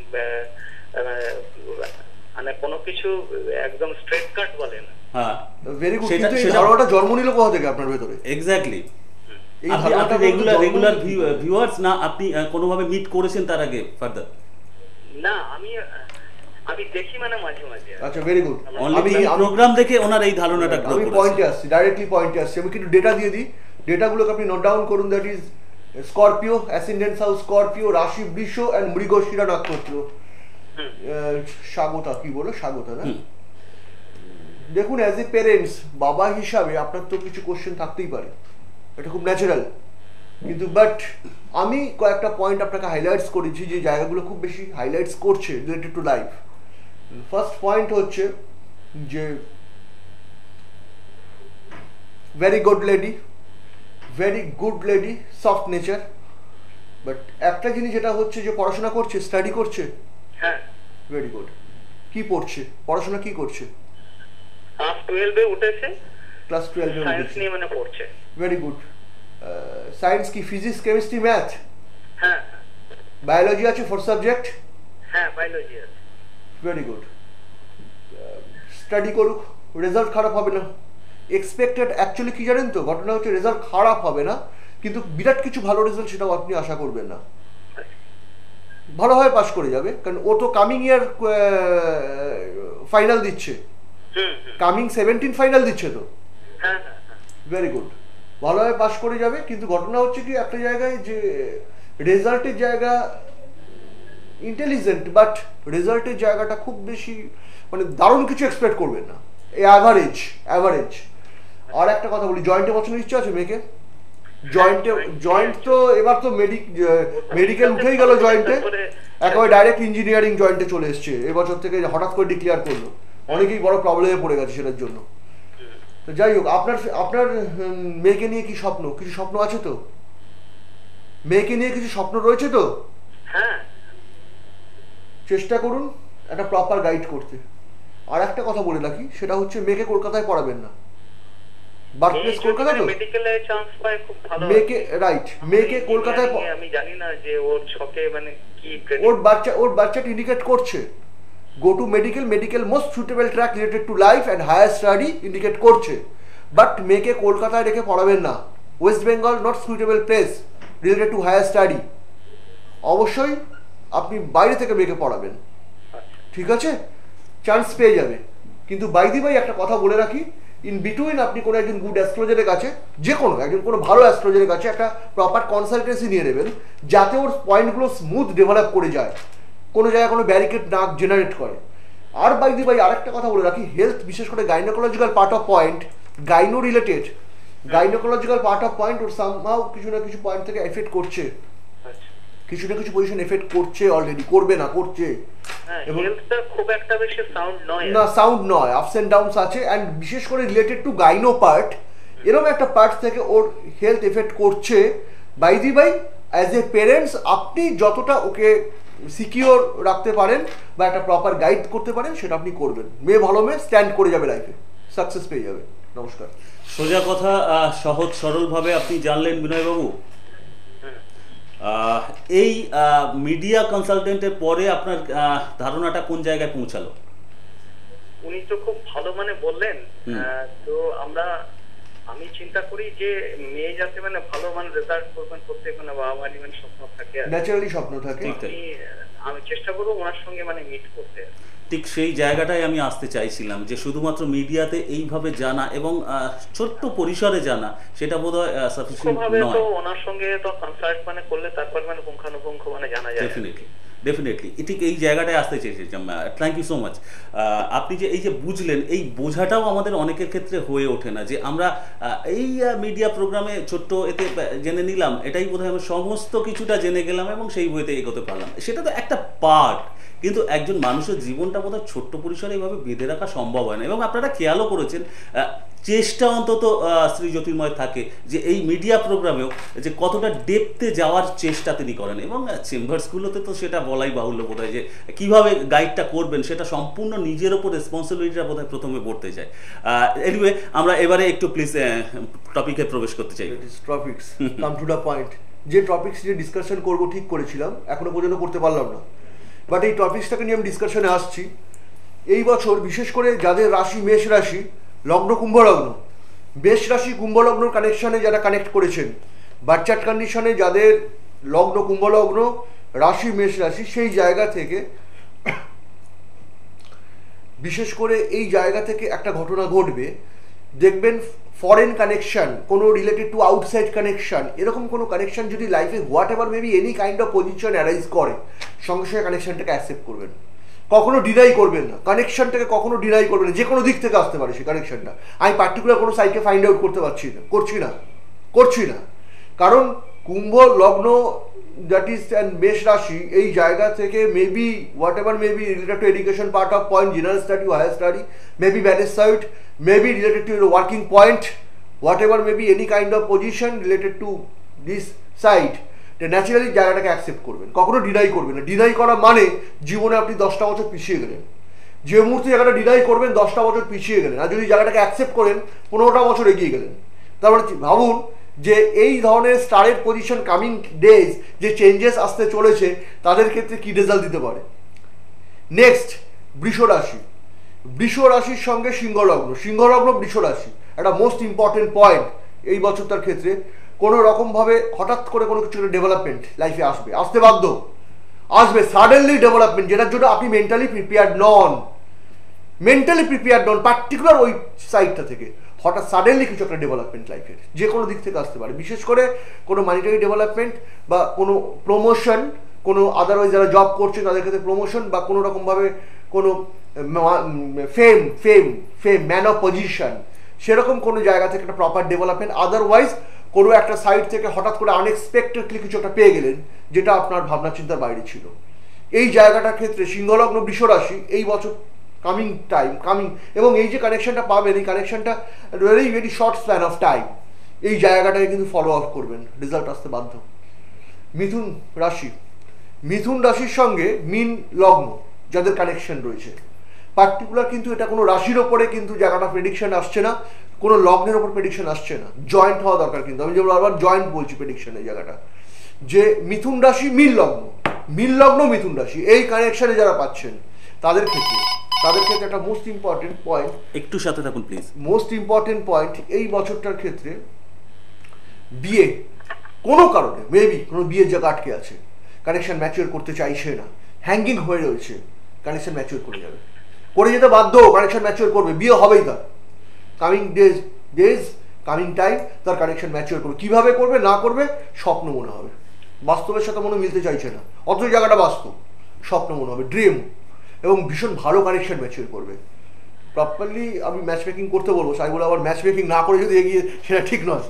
মানে কোনো কিছু একদম স্ট্রেট কাট বলেন। হ্যাঁ, ভেরি গুড। কিন্তু এই ধারণাটা জন্ম নিল কোথা থেকে আপনার ভেতরে? এক্স্যাক্টলি। এই আপনি ধারণাটা রেগুলার রেগুলার ভিউয়ার্স না, আপনি কোনোভাবে মিট করেছেন তার আগে ফার্দার? না, আমি আমি দেখি মানে মাঝে মাঝে। আচ্ছা, ভেরি গুড। আমি প্রোগ্রাম দেখে ওনার এই ধারণাটা গ্রো আমি করেছি। পয়েন্টে আসছি, ডাইরেক্টলি পয়েন্টে আসছি। আমি কিন্তু ডেটা দিয়ে দিই, ডেটাগুলোকে আপনি নোট ডাউন করুন। That is scorpio, ascendant house scorpio, rashi Brisha and Mrigashira নক্ষত্র। স্বাগতা কি বলো? স্বাগতা না? দেখুন, অ্যাজ এ পেরেন্টস, বাবা হিসাবে আপনার তো কিছু কোশ্চেন থাকতেই পারে, এটা খুব ন্যাচারাল। কিন্তু বাট আমি কয়েকটা পয়েন্ট আপনাকে হাইলাইটস করেছি, যে জায়গাগুলো খুব বেশি হাইলাইটস করছে related to life. First point হচ্ছে যে very good lady, very good lady, soft nature. But একটা জিনিস যেটা হচ্ছে যে পড়াশোনা করছে, স্টাডি করছে। হ্যাঁ, ভেরি গুড। কি পড়ছে? পড়াশোনা কি করছে? ক্লাস টুয়েলভে উঠেছে, ক্লাস টুয়েলভে সায়েন্স উঠেছে। নিয়ে মানে পড়ছে। Very good. সায়েন্স কি? Physics, chemistry, math? হ্যাঁ। বায়োলজি আছে ফোর সাবজেক্ট? হ্যাঁ, বায়োলজি আছে। Very good. স্টাডি করুক, রেজাল্ট খারাপ হবে না। এক্সপেক্টেড অ্যাকচুয়ালি কি জানেন তো, ঘটনা হচ্ছে রেজাল্ট খারাপ হবে না, কিন্তু বিরাট কিছু ভালো রেজাল্ট সেটাও আপনি আশা করবেন না। ভালোভাবে পাস করে যাবে, কারণ ও তো কামিং ইয়ার ফাইনাল দিচ্ছে, কামিং সেভেন্টিন ফাইনাল দিচ্ছে তো। হ্যাঁ হ্যাঁ। ভেরি গুড, ভালোভাবে পাস করে যাবে। কিন্তু ঘটনা হচ্ছে কি, একটা জায়গায় যে রেজাল্টের জায়গা ইন্টেলিজেন্ট, বাট রেজাল্টের জায়গাটা খুব বেশি মানে দারুণ কিছু এক্সপেক্ট করবেন না, অ্যাভারেজ অ্যাভারেজ। আর একটা কথা বলি, জয়েন্টে বসানোর ইচ্ছা আছে মেয়েকে? জয়েন্টে জয়েন্ট তো এবার তো মেডিকেল উঠেই গেল, জয়েন্টে একেবারে ডাইরেক্ট ইঞ্জিনিয়ারিং জয়েন্টে চলে এসছে এবছর থেকে, হঠাৎ করে ডিক্লেয়ার করলো। অনেকেই বড় প্রবলেমে পড়ে গেছে সেটার জন্য। তো যাই হোক, আপনার আপনার মেয়েকে নিয়ে কি স্বপ্ন? কিছু স্বপ্ন আছে তো? মেয়েকে নিয়ে কিছু স্বপ্ন রয়েছে তো? হ্যাঁ। চেষ্টা করুন একটা প্রপার গাইড করতে। আর একটা কথা বলে রাখি, সেটা হচ্ছে মেয়েকে কলকাতায় পড়াবেন না। বার্থপ্লেস কলকাতা তো, মেডিকেলে চান্স পায় খুব ভালো। মেয়েকে রাইট, মেয়েকে কলকাতায়, আমি জানি না যে ওর ছকে মানে কি ওর বাচ্চা ওর বাচ্চাটা ইন্ডিকেট করছে go to medical, medical most suitable track related to life and higher study indicate করছে। বাট মেয়েকে কলকাতায় রেখে পড়াবেন না। West Bengal not suitable place related to higher study. অবশ্যই আপনি বাইরে থেকে মেয়েকে পড়াবেন, ঠিক আছে? চান্স পেয়ে যাবে। কিন্তু বাইদি ভাই একটা কথা বলে রাখি, ইন বিটুইন আপনি কোনো একজন গুড অ্যাস্ট্রোলজারের কাছে, যে কোনো একজন কোনো ভালো অ্যাস্ট্রোলজারের কাছে একটা প্রপার কনসালটেন্সি নিয়ে নেবেন, যাতে ওর পয়েন্টগুলো স্মুথ ডেভেলপ করে যায়, কোনো জায়গায় কোনো ব্যারিকেড না জেনারেট করে। আর বাই দি ভাই আরেকটা কথা বলে রাখি, হেলথ বিশেষ করে gynaecological part of point, gynae related gynaecological part of point ওর সামহাউ কিছু না কিছু পয়েন্ট থেকে এফেক্ট করছে, কিছু না কিছু পজিশন এফেক্ট করছে, অলরেডি করবে না করছে। হেলথটা খুব একটা বেশি সাউন্ড নয়, না সাউন্ড নয়, আপস এন্ড ডাউনস আছে, এন্ড বিশেষ করে রিলেটেড টু গাইনো পার্ট, এরকম একটা পার্ট থেকে ওর হেলথ এফেক্ট করছে। By the by as a parents আপনি যতটা ওকে সিকিওর রাখতে পারেন বা একটা প্রপার গাইড করতে পারেন সেটা আপনি করবেন। মেয়ে ভালো মেয়ে স্ট্যান্ড করে যাবে লাইফে, সাকসেস পেয়ে যাবে। নমস্কার। সোজা কথা, সহজ সরলভাবে আপনি জানলেন বিনয়বাবু। এই মিডিয়া কনসালটেন্টের পরে আপনার ধারণাটা কোন জায়গায় পৌঁছালো? উনি তো খুব ভালো মানে বললেন, তো আমরা আমি চিন্তা করি যে মেয়ে যাতে মানে ভালো মানে রেজাল্ট করবেন, প্রত্যেক মানে বাবা মায়ের মানে স্বপ্ন থাকে, ন্যাচারালি স্বপ্ন থাকে। আমি চেষ্টা করবো ওনার সঙ্গে মানে মিট করতে। ঠিক সেই জায়গাটাই আমি আসতে চাইছিলাম, যে শুধুমাত্র মিডিয়াতে এইভাবে জানা এবং ছোট্ট পরিসরে জানা সেটা বোধহয় সাফিসিয়েন্ট নয়। তো ওনার সঙ্গে তো কনসাল্ট মানে করলে তারপর মানে পুঙ্খানুপুঙ্খ মানে জানা যায়। ডেফিনেটলি ডেফিনেটলি ঠিক এই জায়গাটায় আসতে চেয়েছিলাম। Thank you so much. আপনি যে এই যে বুঝলেন, এই বোঝাটাও আমাদের অনেকের ক্ষেত্রে হয়ে ওঠে না, যে আমরা এই মিডিয়া প্রোগ্রামে ছোট্ট এতে জেনে নিলাম, এটাই বোধহয় আমি সমস্ত কিছুটা জেনে গেলাম এবং সেই বইতে এগোতে পারলাম। সেটা তো একটা পার্ট, কিন্তু একজন মানুষের জীবনটা বোধহয় ছোট্ট পরিসরে এইভাবে বেঁধে রাখা সম্ভব হয় না। এবং আপনারা খেয়ালও করেছেন, চেষ্টা অন্তত শ্রী জ্যোতির্ময় থাকে যে এই মিডিয়া প্রোগ্রামেও যে কতটা ডেপথে যাওয়ার চেষ্টা তিনি করেন, এবং চেম্বার্সগুলোতে তো সেটা বলাই বাহুল্য বোধ হয়, যে কীভাবে গাইডটা করবেন সেটা সম্পূর্ণ নিজের ওপর রেসপন্সিবিলিটিটা বোধ হয় প্রথমে পড়তে যায়। এনিওয়ে, আমরা এবারে একটু প্লিজ টপিকে প্রবেশ করতে চাই। Topics come to the point. যে টপিকস নিয়ে ডিসকাশন করবো ঠিক করেছিলাম, এখনো পর্যন্ত করতে পারলাম না, বাট এই টপিকসটাকে নিয়ে আমি ডিসকাশনে আসছি। এই বছর বিশেষ করে যাদের রাশি মেষ রাশি, লগ্ন কুম্ভ লগ্ন, মেষ রাশি কুম্ভ লগ্নর কানেকশনে যারা কানেক্ট করেছেন, বার্থ চার্ট কন্ডিশনে যাদের লগ্ন কুম্ভ লগ্ন, রাশি মেষ রাশি, সেই জায়গা থেকে বিশেষ করে এই জায়গা থেকে একটা ঘটনা ঘটবে। দেখবেন ফরেন কানেকশন, কোনো রিলেটেড টু আউটসাইড কানেকশন, এরকম কোনো কানেকশন যদি লাইফে whatever maybe any kind of position arise করে, সঙ্গে সঙ্গে কানেকশনটাকে অ্যাকসেপ্ট করবেন, কখনো ডিনাই করবেন না। কানেকশনটাকে কখনো ডিনাই করবেন না, যে কোনো দিক থেকে আসতে পারে সেই কানেকশনটা। আমি পার্টিকুলার কোনো সাইটকে ফাইন্ড আউট করতে পারছি না, করছি না করছি না কারণ কুম্ভ লগ্ন দ্যাট ইজ অ্যান্ড মেষ রাশি, এই জায়গা থেকে maybe whatever maybe related to education part of point, general study, higher study, maybe manage site, maybe related to your working point, whatever may be any kind of position related to this side, naturally জায়গাটাকে accept করবেন, কখনো deny করবেন না। Deny করা মানে জীবনে আপনি দশটা বছর পিছিয়ে গেলেন। যে মুহূর্তে জায়গাটা ডিনাই করবেন দশটা বছর পিছিয়ে গেলেন, আর যদি জায়গাটাকে অ্যাকসেপ্ট করেন পনেরোটা বছর এগিয়ে গেলেন। তারপরে ভাবুন যে এই ধরনের স্টারের পজিশন কামিং ডেজ যে চেঞ্জেস আসতে চলেছে তাদের ক্ষেত্রে কি রেজাল্ট দিতে পারে। নেক্সট বৃষ রাশি, বৃষ রাশির সঙ্গে সিংহলগ্ন, সিংহলগ্ন বৃষ রাশি একটা মোস্ট ইম্পর্টেন্ট পয়েন্ট এই বছরটার ক্ষেত্রে। কোনো রকমভাবে হঠাৎ করে কোনো কিছু ডেভেলপমেন্ট লাইফে আসবে, আসতে বাধ্য, আসবে সাডেনলি ডেভেলপমেন্ট, যেটার জন্য আপনি মেন্টালি প্রিপেয়ার্ড নন, মেন্টালি প্রিপেয়ার্ড নন পার্টিকুলার ওই সাইডটা থেকে হঠাৎ সাডেনলি কিছু একটা ডেভেলপমেন্ট লাইফের যে কোনো দিক থেকে আসতে পারে। বিশেষ করে কোনো মানিটারি ডেভেলপমেন্ট বা কোনো প্রমোশন, কোনো আদারওয়াইজ যারা জব করছেন তাদের ক্ষেত্রে প্রমোশন, বা কোনো রকমভাবে কোনো fame fame fame man of position, সেরকম কোনো জায়গা থেকে একটা প্রপার ডেভেলপমেন্ট। আদারওয়াইজ কোনো একটা সাইড থেকে হঠাৎ করে আনএক্সপেক্টেডলি কিছু একটা পেয়ে গেলেন যেটা আপনার ভাবনা চিন্তার বাইরে ছিল। এই জায়গাটার ক্ষেত্রে সিংহলগ্ন বৃষ রাশি এই বছর কামিং টাইম কামিং, এবং এই যে কানেকশনটা পাবেন এই কানেকশনটা very very short span of time, এই জায়গাটাকে কিন্তু ফলো আপ করবেন, রেজাল্ট আসতে বাধ্য। মিথুন রাশি, মিথুন রাশির সঙ্গে মিন লগ্ন যাদের কানেকশন রয়েছে, পার্টিকুলার কিন্তু এটা কোনো রাশির ওপরে কিন্তু জায়গাটা প্রেডিকশন আসছে না, কোনো লগ্নের ওপর প্রেডিকশন আসছে না, জয়েন্ট হওয়া দরকার। কিন্তু আমি যে বারবার জয়েন্ট বলছি প্রেডিকশনের জায়গাটা, যে মিথুন রাশি মিল লগ্ন, মিল লগ্ন মিথুন রাশি, এই কানেকশনে যারা পাচ্ছেন তাদের ক্ষেত্রে তাদের ক্ষেত্রে একটা মোস্ট ইম্পর্টেন্ট পয়েন্ট, একটু সাথে থাকুন প্লিজ, মোস্ট ইম্পর্টেন্ট পয়েন্ট এই বছরটার ক্ষেত্রে বিয়ে কোনো কারণে মেবি কোনো বিয়ের জায়গা আটকে আছে, কানেকশন ম্যাচিওর করতে চাইছে না, হ্যাঙ্গিং হয়ে রয়েছে, কানেকশন ম্যাচিওর করে যাবে, করে যেতে বাধ্য, কানেকশন ম্যাচিওর করবে, বিয়ে হবেই তার coming days days coming time তার কানেকশন ম্যাচিওর করবে। কিভাবে করবে না করবে স্বপ্ন মনে হবে, বাস্তবের সাথে মনে মিলতে চাইছে না, অথচ জায়গাটা বাস্তব, স্বপ্ন মনে হবে, ড্রিম। এবং ভীষণ ভালো কানেকশন ম্যাচিওর করবে। প্রপারলি আমি ম্যাচ মেকিং করতে বলবো, সাই বলে আবার ম্যাচ মেকিং না করে যদি এগিয়ে, সেটা ঠিক নয়।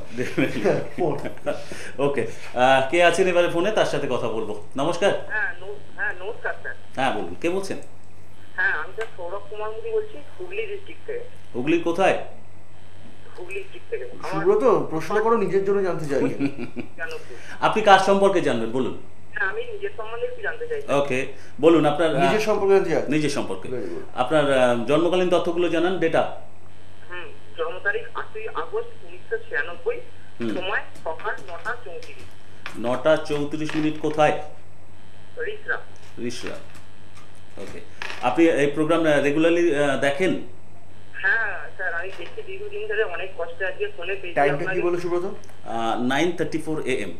ওকে, কে আছেন এবারে ফোনে, তার সাথে কথা বলবো। নমস্কার। হ্যাঁ হ্যাঁ নমস্কার স্যার। হ্যাঁ বলুন, কে বলছেন? হ্যাঁ আমি স্যার সৌরভ কুমার মুদি বলছি, হুগলি ডিস্ট্রিক্ট থেকে। হুগলির কোথায়? হুগলি ডিস্ট্রিক্ট থেকে। সুব্রত, প্রশ্ন করো, নিজের জন্য জানতে চাই। কেন? আপনি কার সম্পর্কে জানবেন বলুন। হ্যাঁ আমি নিজের সম্বন্ধে একটু জানতে চাই। ওকে বলুন, আপনার নিজের সম্পর্কে জানতে চাই। নিজের সম্পর্কে Very good. আপনার আহ, জন্মকালীন তথ্যগুলো জানান, ডেটা। হুম, জন্ম তারিখ আটই আগস্ট উনিশশো ছিয়ানব্বই, হুম। সময় সকাল নটা চৌত্রিশ। নটা চৌত্রিশ মিনিট। কোথায়? রিসরা। রিসরা। ওকে, আপনি এই প্রোগ্রাম রেগুলারলি দেখেন? হ্যাঁ স্যার আমি দেখছি দীর্ঘদিন ধরে, অনেক কষ্টে আজকে ফোনে পেয়েছি। টাইমটা কি বলো Subrata? Nine thirty four A M.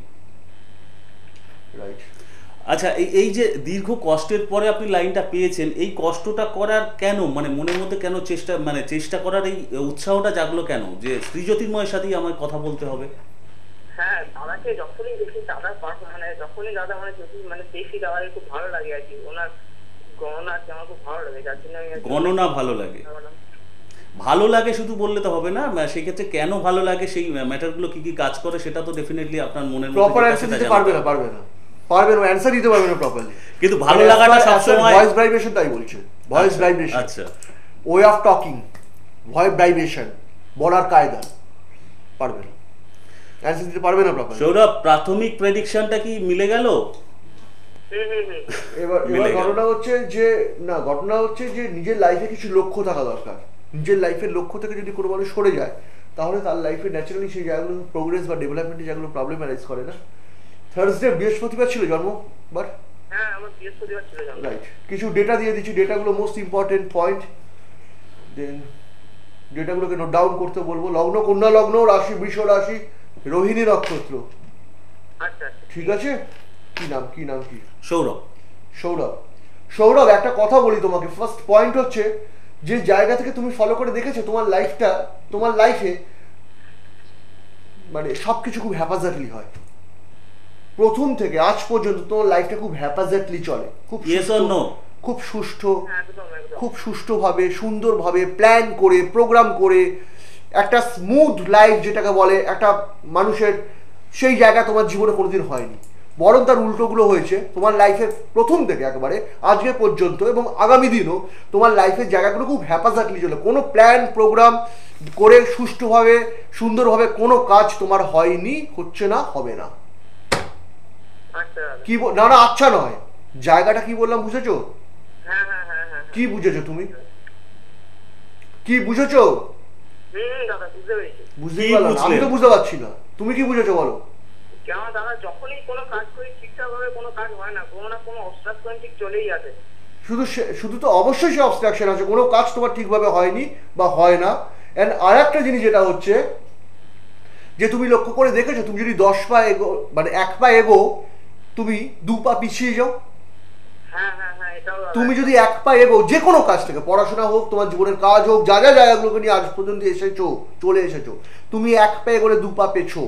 Right. আচ্ছা, এই এই যে দীর্ঘ কষ্টের পরে আপনি লাইনটা পেয়েছেন, এই কষ্টটা করার কেন, মানে মনের মধ্যে কেন চেষ্টা, মানে চেষ্টা করার এই উৎসাহটা জাগলো কেন, যে শ্রীজ্যোতির্ময়ের সাথেই আমার কথা বলতে হবে? হ্যাঁ দাদাকে যখনই দেখি, দাদার পাশ- মানে যখনই দাদা মানে যদি মানে দেখি দাদাকে খুব ভালো লাগে আর কি, ওনার গণনা আছে আমার খুব ভালো লাগে, যার জন্য আমি আর কি গণনা ভালো লাগে? ভাবলাম। ভালো লাগে শুধু বললে তো হবে না, সেই ক্ষেত্রে কেন ভালো লাগে, সেই ম্যাটারগুলো কি কি কাজ করে, সেটা তো ডেফিনেটলি আপনার মনের মধ্যে প্রপার যেটা অ্যান্সার সেটা দিতে জানাতে পারবে না, হবে। পারবে না, পারবে না, অ্যান্সার দিতে পারবে না প্রপারলি। কিন্তু ভালো লাগাটা সবসময় ভয়েস ভাইব্রেশন, তাই বলছে, ভয়েস ভাইব্রেশন, আচ্ছা, way of talking, voice vibration, বলার কায়দা, পারবে না, অ্যান্সার দিতে পারবে না প্রপারলি। সৌরভ, প্রাথমিক প্রেডিকশনটা কি মিলে গেল? হুম হুম হুম। এবার মিলে এবার গেল। ঘটনা হচ্ছে যে, না ঘটনা হচ্ছে যে নিজের লাইফে কিছু লক্ষ্য থাকা দরকার। নিজের লাইফের লক্ষ্য থেকে যদি কোনো মানুষ সরে যায়, তাহলে তার লাইফে ন্যাচারালি সেই জায়গাগুলো প্রোগ্রেস বা ডেভেলপমেন্টের জায়গাগুলো প্রবলেম অ্যারাইজ করে না। থার্সডে বৃহস্পতিবার ছিল জন্ম, বাট হ্যাঁ আমার বৃহস্পতিবার ছিল জন্ম। রাইট, কিছু ডেটা দিয়ে দিচ্ছি, ডেটাগুলো মোস্ট ইম্পর্টেন্ট পয়েন্ট, দেন ডেটাগুলোকে নোট ডাউন করতে বলবো। লগ্ন কন্যা লগ্ন, রাশি বৃষ রাশি, রোহিণী নক্ষত্র, আচ্ছা আচ্ছা। ঠিক আছে? কি নাম, কি নাম কি? সৌরভ। সৌরভ। সৌরভ, একটা কথা বলি তোমাকে, ফার্স্ট পয়েন্ট হচ্ছে যে জায়গা থেকে তুমি ফলো করে দেখেছো তোমার লাইফটা, তোমার লাইফে মানে সবকিছু খুব হ্যাপাজার্টলি হয়। প্রথম থেকে আজ পর্যন্ত তোমার লাইফটা খুব হ্যাপাজার্টলি চলে, খুব Yes or সুষ্ঠু, no? খুব সুষ্ঠু, একদম একদম। খুব সুষ্ঠুভাবে, সুন্দরভাবে প্ল্যান করে, প্রোগ্রাম করে, একটা স্মুথ লাইফ যেটাকে বলে একটা মানুষের, সেই জায়গা তোমার জীবনে কোনোদিন হয়নি। বরং তার উল্টোগুলো হয়েছে তোমার লাইফের প্রথম থেকে একেবারে আজকে পর্যন্ত, এবং আগামী দিনও তোমার লাইফের জায়গাগুলো খুব হ্যাপাজার্টলি চলে। কোনো প্ল্যান প্রোগ্রাম করে সুষ্ঠুভাবে সুন্দরভাবে কোনো কাজ তোমার হয়নি, হচ্ছে না, হবে না। আচ্ছা। কি বল- না না আচ্ছা নয়, জায়গাটা কি বললাম বুঝেছো? হ্যাঁ হ্যাঁ হ্যাঁ হ্যাঁ। কি বুঝেছো তুমি? কি বুঝেছো? হুম দাদা বুঝতে পেরেছি। বুঝতেই কি পারলাম না, আমি বুঝলেন? তো বুঝতে পারছি না, তুমি কি বুঝেছো বলো? কেন দাদা যখনই কোনো কাজ করি ঠিকঠাক ভাবে কোনো কাজ হয় না, কোনো না কোনো অবস্ট্রাকশন ঠিক চলেই আসে। শুধু সে- শুধু তো অবশ্যই সে অবস্ট্রাকশন আছে, কোনো কাজ তোমার ঠিকভাবে হয়নি বা হয় না। অ্যান্ড আর একটা জিনিস যেটা হচ্ছে যে তুমি লক্ষ্য করে দেখেছো, তুমি যদি দশ পা এগো, মানে এক পা এগো, তুমি দু পা পিছিয়ে যাও। হ্যাঁ হ্যাঁ হ্যাঁ এটাও দাদা। তুমি যদি এক পা এগো যে কোনো কাজ থেকে, পড়াশোনা হোক, তোমার জীবনের কাজ হোক, যা যা জায়গাগুলোকে নিয়ে আজ পর্যন্ত এসেছো, চলে এসেছো, তুমি এক পা এগোলে দু পা পেছো।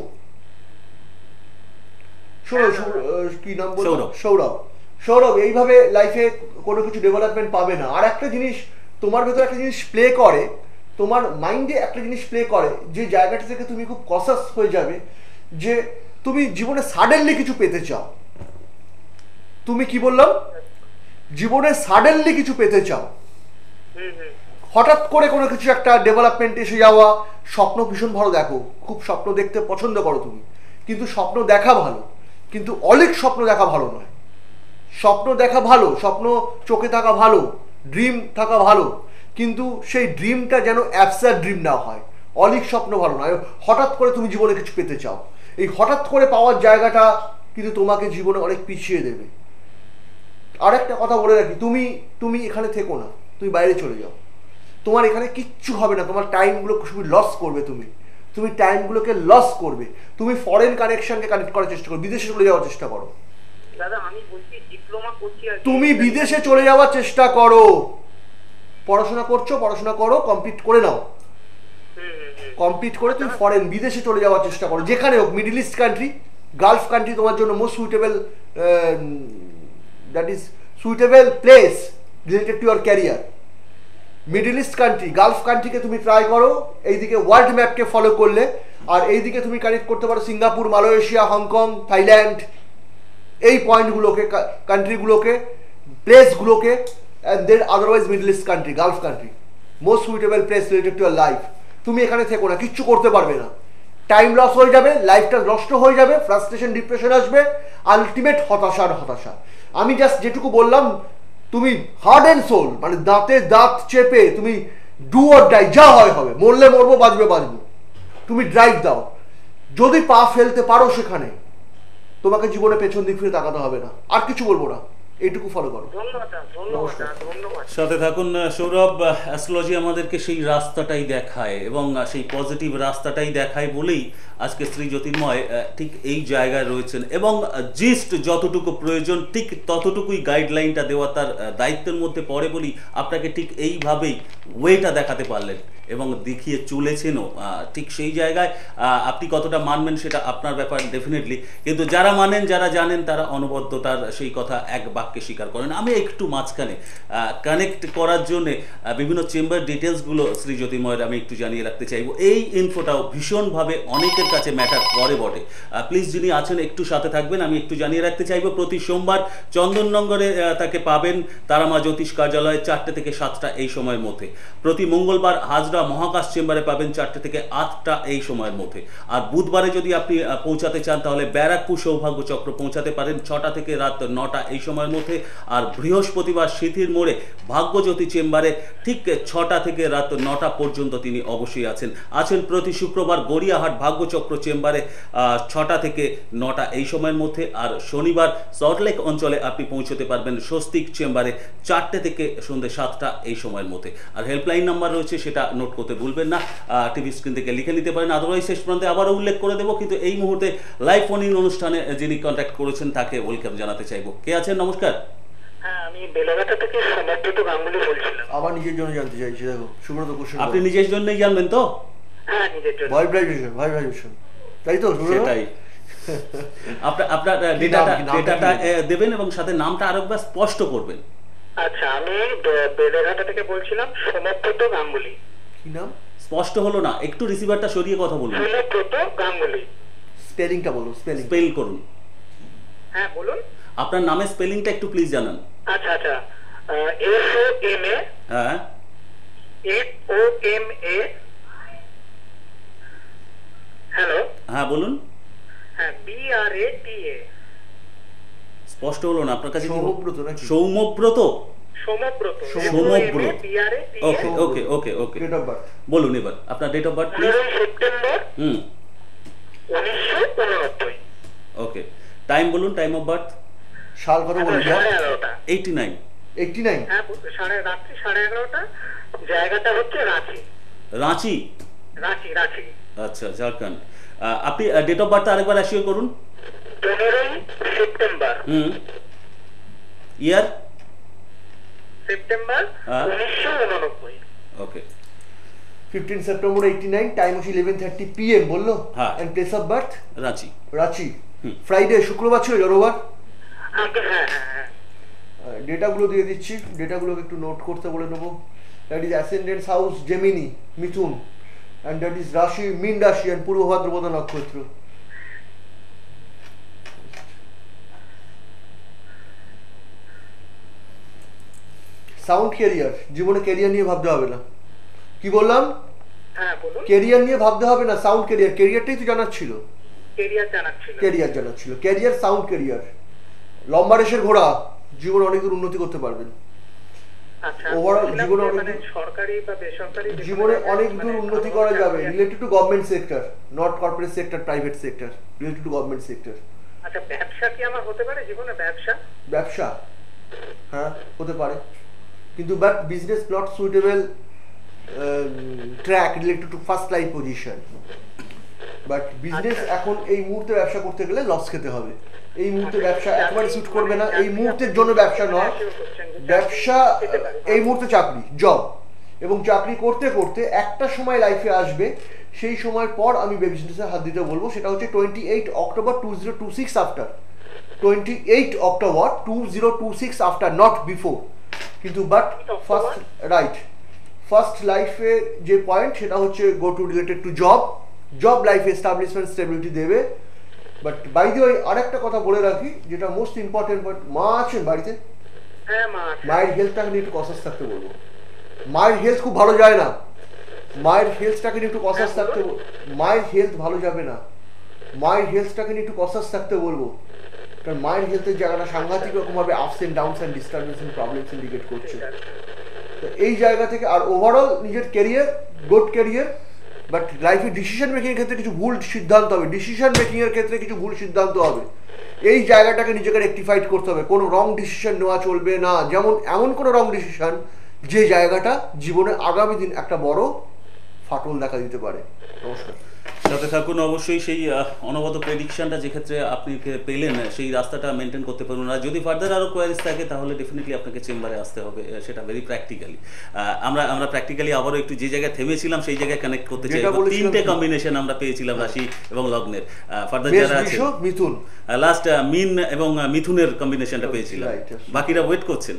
শোনো, সৌ- আহ, কি নাম বলবো? সৌরভ। সৌরভ। সৌরভ, এইভাবে লাইফে কোনো কিছু ডেভেলপমেন্ট পাবে না। আর একটা জিনিস তোমার ভেতরে একটা জিনিস প্লে করে, তোমার মাইন্ডে একটা জিনিস প্লে করে, যে জায়গাটা থেকে তুমি খুব কসাস হয়ে যাবে, যে তুমি জীবনে সাডেনলি কিছু পেতে চাও। তুমি কি বললাম? জীবনে সাডেনলি কিছু পেতে চাও, হুম হুম। হঠাৎ করে কোনো কিছু একটা ডেভেলপমেন্ট এসে যাওয়া। স্বপ্ন ভীষণ ভালো দেখো, খুব স্বপ্ন দেখতে পছন্দ করো তুমি, কিন্তু স্বপ্ন দেখা ভালো, কিন্তু অলিক স্বপ্ন দেখা ভালো নয়। স্বপ্ন দেখা ভালো, স্বপ্ন চোখে থাকা ভালো, ড্রিম থাকা ভালো, কিন্তু সেই ড্রিমটা যেন অ্যাবসার্ড ড্রিম না হয়। অলিক স্বপ্ন ভালো নয়। হঠাৎ করে তুমি জীবনে কিছু পেতে চাও, এই হঠাৎ করে পাওয়ার জায়গাটা কিন্তু তোমাকে জীবনে অনেক পিছিয়ে দেবে। আর একটা কথা বলে রাখি, তুমি তুমি এখানে থেকো না, তুমি বাইরে চলে যাও। তোমার এখানে কিচ্ছু হবে না, তোমার টাইমগুলো শুধু লস করবে, তুমি তুমি টাইমগুলোকে লস করবে। তুমি ফরেন কানেকশনকে কানেক্ট করার চেষ্টা করো, বিদেশে চলে যাওয়ার চেষ্টা করো। দাদা আমি বলছি ডিপ্লোমা করছি আর কি। তুমি বিদেশে চলে যাওয়ার চেষ্টা করো। পড়াশোনা করছো, পড়াশোনা করো, কমপ্লিট করে নাও। হুম হুম হুম। কমপ্লিট করে তুমি ফরেন, বিদেশে চলে যাওয়ার চেষ্টা করো, যেখানে হোক, middle east country, gulf country তোমার জন্য most suitable, that is suitable place related to your career. Middle east country, gulf কান্ট্রিকে তুমি ট্রাই করো, এইদিকে ওয়ার্ল্ড ম্যাপকে ফলো করলে, আর এইদিকে তুমি কানেক্ট করতে পারো সিঙ্গাপুর, মালয়েশিয়া, হংকং, থাইল্যান্ড, এই পয়েন্টগুলোকে, কান্ট্রিগুলোকে, প্লেসগুলোকে, and then otherwise middle east country, gulf country, most suitable place related to your life. তুমি এখানে থেকো না, কিচ্ছু করতে পারবে না, টাইম লস হয়ে যাবে, লাইফটা নষ্ট হয়ে যাবে, ফ্রাস্ট্রেশন, ডিপ্রেশন আসবে, আলটিমেট হতাশার হতাশা। আমি জাস্ট যেটুকু বললাম, তুমি হার্ড অ্যান্ড সোল, মানে দাঁতে দাঁত চেপে তুমি ডু অর ডাই, যা হয় হবে, মরলে মরবো, বাঁচবে বাঁচবো, তুমি ড্রাইভ দাও। যদি পা ফেলতে পারো সেখানে, তোমাকে জীবনে পেছন দিক ফিরে তাকাতে হবে না। আর কিছু বলবো না, এইটুকু ফলো করো। ধন্যবাদ ধন্যবাদ ধন্যবাদ। সাথে থাকুন সৌরভ। অ্যাস্ট্রোলজি আমাদেরকে সেই রাস্তাটাই দেখায় এবং সেই পজিটিভ রাস্তাটাই দেখায় বলেই আজকে শ্রী জ্যোতির্ময় ঠিক এই জায়গায় রয়েছেন এবং জিস্ট যতটুকু প্রয়োজন ঠিক ততটুকুই গাইডলাইনটা দেওয়া তার দায়িত্বের মধ্যে পড়ে বলেই আপনাকে ঠিক এইভাবেই ওয়েটা দেখাতে পারলেন এবং দেখিয়ে চলেছেনও। ঠিক সেই জায়গায় আপনি কতটা মানবেন সেটা আপনার ব্যাপার ডেফিনেটলি, কিন্তু যারা মানেন, যারা জানেন, তারা অনবদ্যতার সেই কথা এক বাক্যে স্বীকার করেন। আমি একটু মাঝখানে কানেক্ট করার জন্য বিভিন্ন চেম্বার ডিটেলসগুলো শ্রী জ্যোতির্ময়ের আমি একটু জানিয়ে রাখতে চাইবো। এই ইনফোটাও ভীষণভাবে অনেকের কাছে ম্যাটার করে বটে। প্লিজ যিনি আছেন একটু সাথে থাকবেন। আমি একটু জানিয়ে রাখতে চাইবো, প্রতি সোমবার চন্দননগরে তাকে পাবেন তারামা জ্যোতিষ কার্যালয়ে চারটে থেকে সাতটা এই সময়ের মধ্যে। প্রতি মঙ্গলবার হাজরা মহাকাশ চেম্বারে পাবেন চারটে থেকে আটটা এই সময়ের মধ্যে। আর বুধবারে যদি আপনি পৌঁছাতে চান তাহলে ব্যারাকপুর সৌভাগ্য চক্র পৌঁছাতে পারেন ছটা থেকে রাত নটা এই সময়ের মধ্যে। আর বৃহস্পতিবার সিথির মোড়ে ভাগ্যজ্যোতি চেম্বারে ঠিক ছটা থেকে রাত নটা পর্যন্ত তিনি অবশ্যই আছেন। আছেন প্রতি শুক্রবার গড়িয়াহাট ভাগ্যচক্র চেম্বারে ছটা থেকে নটা এই সময়ের মধ্যে। আর শনিবার সল্টলেক অঞ্চলে আপনি পৌঁছতে পারবেন স্বস্তিক চেম্বারে চারটে থেকে সন্ধ্যে সাতটা এই সময়ের মধ্যে। আর হেল্পলাইন নাম্বার রয়েছে, সেটা নোট করতে ভুলবেন না, টিভি স্ক্রিন থেকে লিখে নিতে পারেন। আদারওয়াইজ শেষ পর্যন্ত আবারও উল্লেখ করে দেবো, কিন্তু এই মুহূর্তে লাইভ ফোন ইন অনুষ্ঠানে যিনি কন্ট্যাক্ট করেছেন তাকে ওয়েলকাম জানাতে চাইবো। কে আছেন? নমস্কার। হ্যাঁ, আমি বেলাঘাটা থেকে সমর্থিত গাঙ্গুলি বলছিলাম। আমার নিজের জন্য জানতে চাইছি। দেখো সুব্রত কোশ্চেন, আপনি নিজের জন্যই জানবেন তো? হ্যাঁ, নিজের জন্য। ভাইব্রেশন, ভাইব্রেশন, তাই তো? সেটাই। আপনার আপনার ডেটাটা ডেটাটা দেবেন এবং সাথে নামটা আরেকবার স্পষ্ট করবেন। আচ্ছা, আমি বেলাঘাটা থেকে বলছিলাম সমর্থিত গাঙ্গুলি। কি নাম? স্পষ্ট হলো না, একটু রিসিভারটা সরিয়ে কথা বলুন। সমর্থিত গাঙ্গুলি। স্পেলিংটা বলো, স্পেলিং। স্পেল করুন। হ্যাঁ, বলুন। আপনার নামের স্পেলিংটা একটু প্লিজ জানান। আচ্ছা আচ্ছা, এস ও এম এ, হ্যাঁ, F O M A. Hello, হ্যাঁ বলুন। হ্যাঁ, বি আর এ টি এ। স্পষ্ট হলো না আপনার কাছে? সৌম্যব্রত নাকি? Soumyabrata. Somabrata. Somabrata. B R A T A. Okay okay okay okay. Date of birth বলুন এবার আপনার ডেট অফ বার্থ প্লিজ। পনেরোই সেপ্টেম্বর হুম, উনিশশো উননব্বই। ওকে। টাইম বলুন, টাইম অফ বার্থ। সাল কত বলুন? সাড়ে এগারোটা। Eighty nine. Eighty nine. হ্যাঁ, সাড়ে রাত্রি সাড়ে এগারোটা। জায়গাটা হচ্ছে রাঁচি। রাঁচি? রাঁচি রাঁচি। আচ্ছা, ঝাড়খণ্ড। আপনি ডেট অফ বার্থ আরেকবার অ্যাসিওর করুন। পনেরোই সেপ্টেম্বর। হুম, ইয়ার? সেপ্টেম্বর উনিশশো উননব্বই। Okay. Fifteen September eighty nine, time হচ্ছে ইলেভেন থার্টি পি এম বললো। হ্যাঁ। And place of birth? Ranchi. Ranchi. হুম। ফ্রাইডে, শুক্রবার ছিল, রবিবার? হ্যাঁ হ্যাঁ হ্যাঁ। ডেটাগুলো দিয়ে দিচ্ছি, ডেটাগুলোকে একটু নোট করতে বলে নেবো। That is ascendance house Gemini, Mithun, and that is rashi Meen রাশি অ্যান্ড পূর্ব ভাদ্রপদ নক্ষত্র। সাউন্ড ক্যারিয়ার, জীবনে ক্যারিয়ার নিয়ে ভাবতে হবে না। কি বললাম? হ্যাঁ, বলুন। ক্যারিয়ার নিয়ে ভাবতে হবে না, সাউন্ড ক্যারিয়ার। ক্যারিয়ারটাই তো জানার ছিল। ক্যারিয়ার জানাচ্ছিল। ক্যারিয়ার জানার ছিল, ক্যারিয়ার, সাউন্ড ক্যারিয়ার। লম্বা রেসের ঘোড়া, জীবনে অনেক দূর উন্নতি করতে পারবেন। আচ্ছা, ওভারঅল জীবনে অনেক মানে সরকারি বা বেসরকারি জীবনে অনেক দূর উন্নতি করা যাবে related to government sector, not corporate sector, private sector, related to government sector. আচ্ছা, ব্যবসা কি আমার হতে পারে জীবনে? ব্যবসা ব্যবসা হ্যাঁ হতে পারে, কিন্তু but business not suitable track related to first life position. But business এখন এই মুহূর্তে ব্যবসা করতে গেলে লস খেতে হবে। এই মুহূর্তে ব্যবসা একেবারে স্যুট করবে না, এই মুহূর্তের জন্য ব্যবসা নয়। ব্যবসা এই মুহূর্তে চাকরি, জব, এবং চাকরি করতে করতে একটা সময় লাইফে আসবে, সেই সময়ের পর আমি বিজনেসে হাত দিতে বলবো। সেটা হচ্ছে twenty eight October two zero two six after, twenty eight October two zero two six after, not before. কিন্তু বাট ফার্স্ট রাইট ফার্স্ট লাইফে যে পয়েন্ট সেটা হচ্ছে go to related to job job লাইফে এস্টাবলিশমেন্ট স্টেবিলিটি দেবে। But by the way আর একটা কথা বলে রাখি যেটা মোস্ট ইম্পর্টেন্ট পয়েন্ট, মা আছেন বাড়িতে? হ্যাঁ মা আছে। মায়ের হেলথটাকে নিয়ে একটু কনসাস থাকতে বলবো। মায়ের হেলথ খুব ভালো যায় না, মায়ের হেলথটাকে নিয়ে একটু কনসাস থাকতে মায়ের হেলথ ভালো যাবে না, মায়ের হেলথটাকে নিয়ে একটু কনসাস থাকতে বলবো। কারণ মায়ের হেলথের জায়গাটা সাংঘাতিক রকমভাবে ups and downs and disturbance and problems indicate করছে। তো এই জায়গা থেকে আর ওভারঅল নিজের ক্যারিয়ার গুড ক্যারিয়ার, বাট লাইফে ডিসিশন মেকিং এর ক্ষেত্রে কিছু ভুল সিদ্ধান্ত হবে, ডিসিশন মেকিং এর ক্ষেত্রে কিছু ভুল সিদ্ধান্ত হবে। এই জায়গাটাকে নিজেকে রেকটিফাইড করতে হবে, কোনো রং ডিসিশন নেওয়া চলবে না। যেমন এমন কোনো রং ডিসিশন যে জায়গাটা জীবনে আগামী দিন একটা বড় ফাটল দেখা দিতে পারে। নমস্কার। সাথে থাকুন অবশ্যই। সেই অনবদ্য প্রেডিকশনটা যে ক্ষেত্রে আপনি পেলেন সেই রাস্তাটা মেনটেন করতে পারবেন। আর যদি ফার্দার আরও কোয়ারিজ থাকে তাহলে ডেফিনেটলি আপনাকে চেম্বারে আসতে হবে, সেটা ভেরি প্র্যাকটিক্যালি। আমরা আমরা প্র্যাকটিক্যালি আবারও একটু যে জায়গায় থেমেছিলাম সেই জায়গায় কানেক্ট করতে চাই। তিনটে কম্বিনেশন আমরা পেয়েছিলাম রাশি এবং লগ্নের। ফার্দার যারা আছে মিথুন, লাস্ট মিন এবং মিথুনের কম্বিনেশনটা পেয়েছিলাম, বাকিরা ওয়েট করছেন।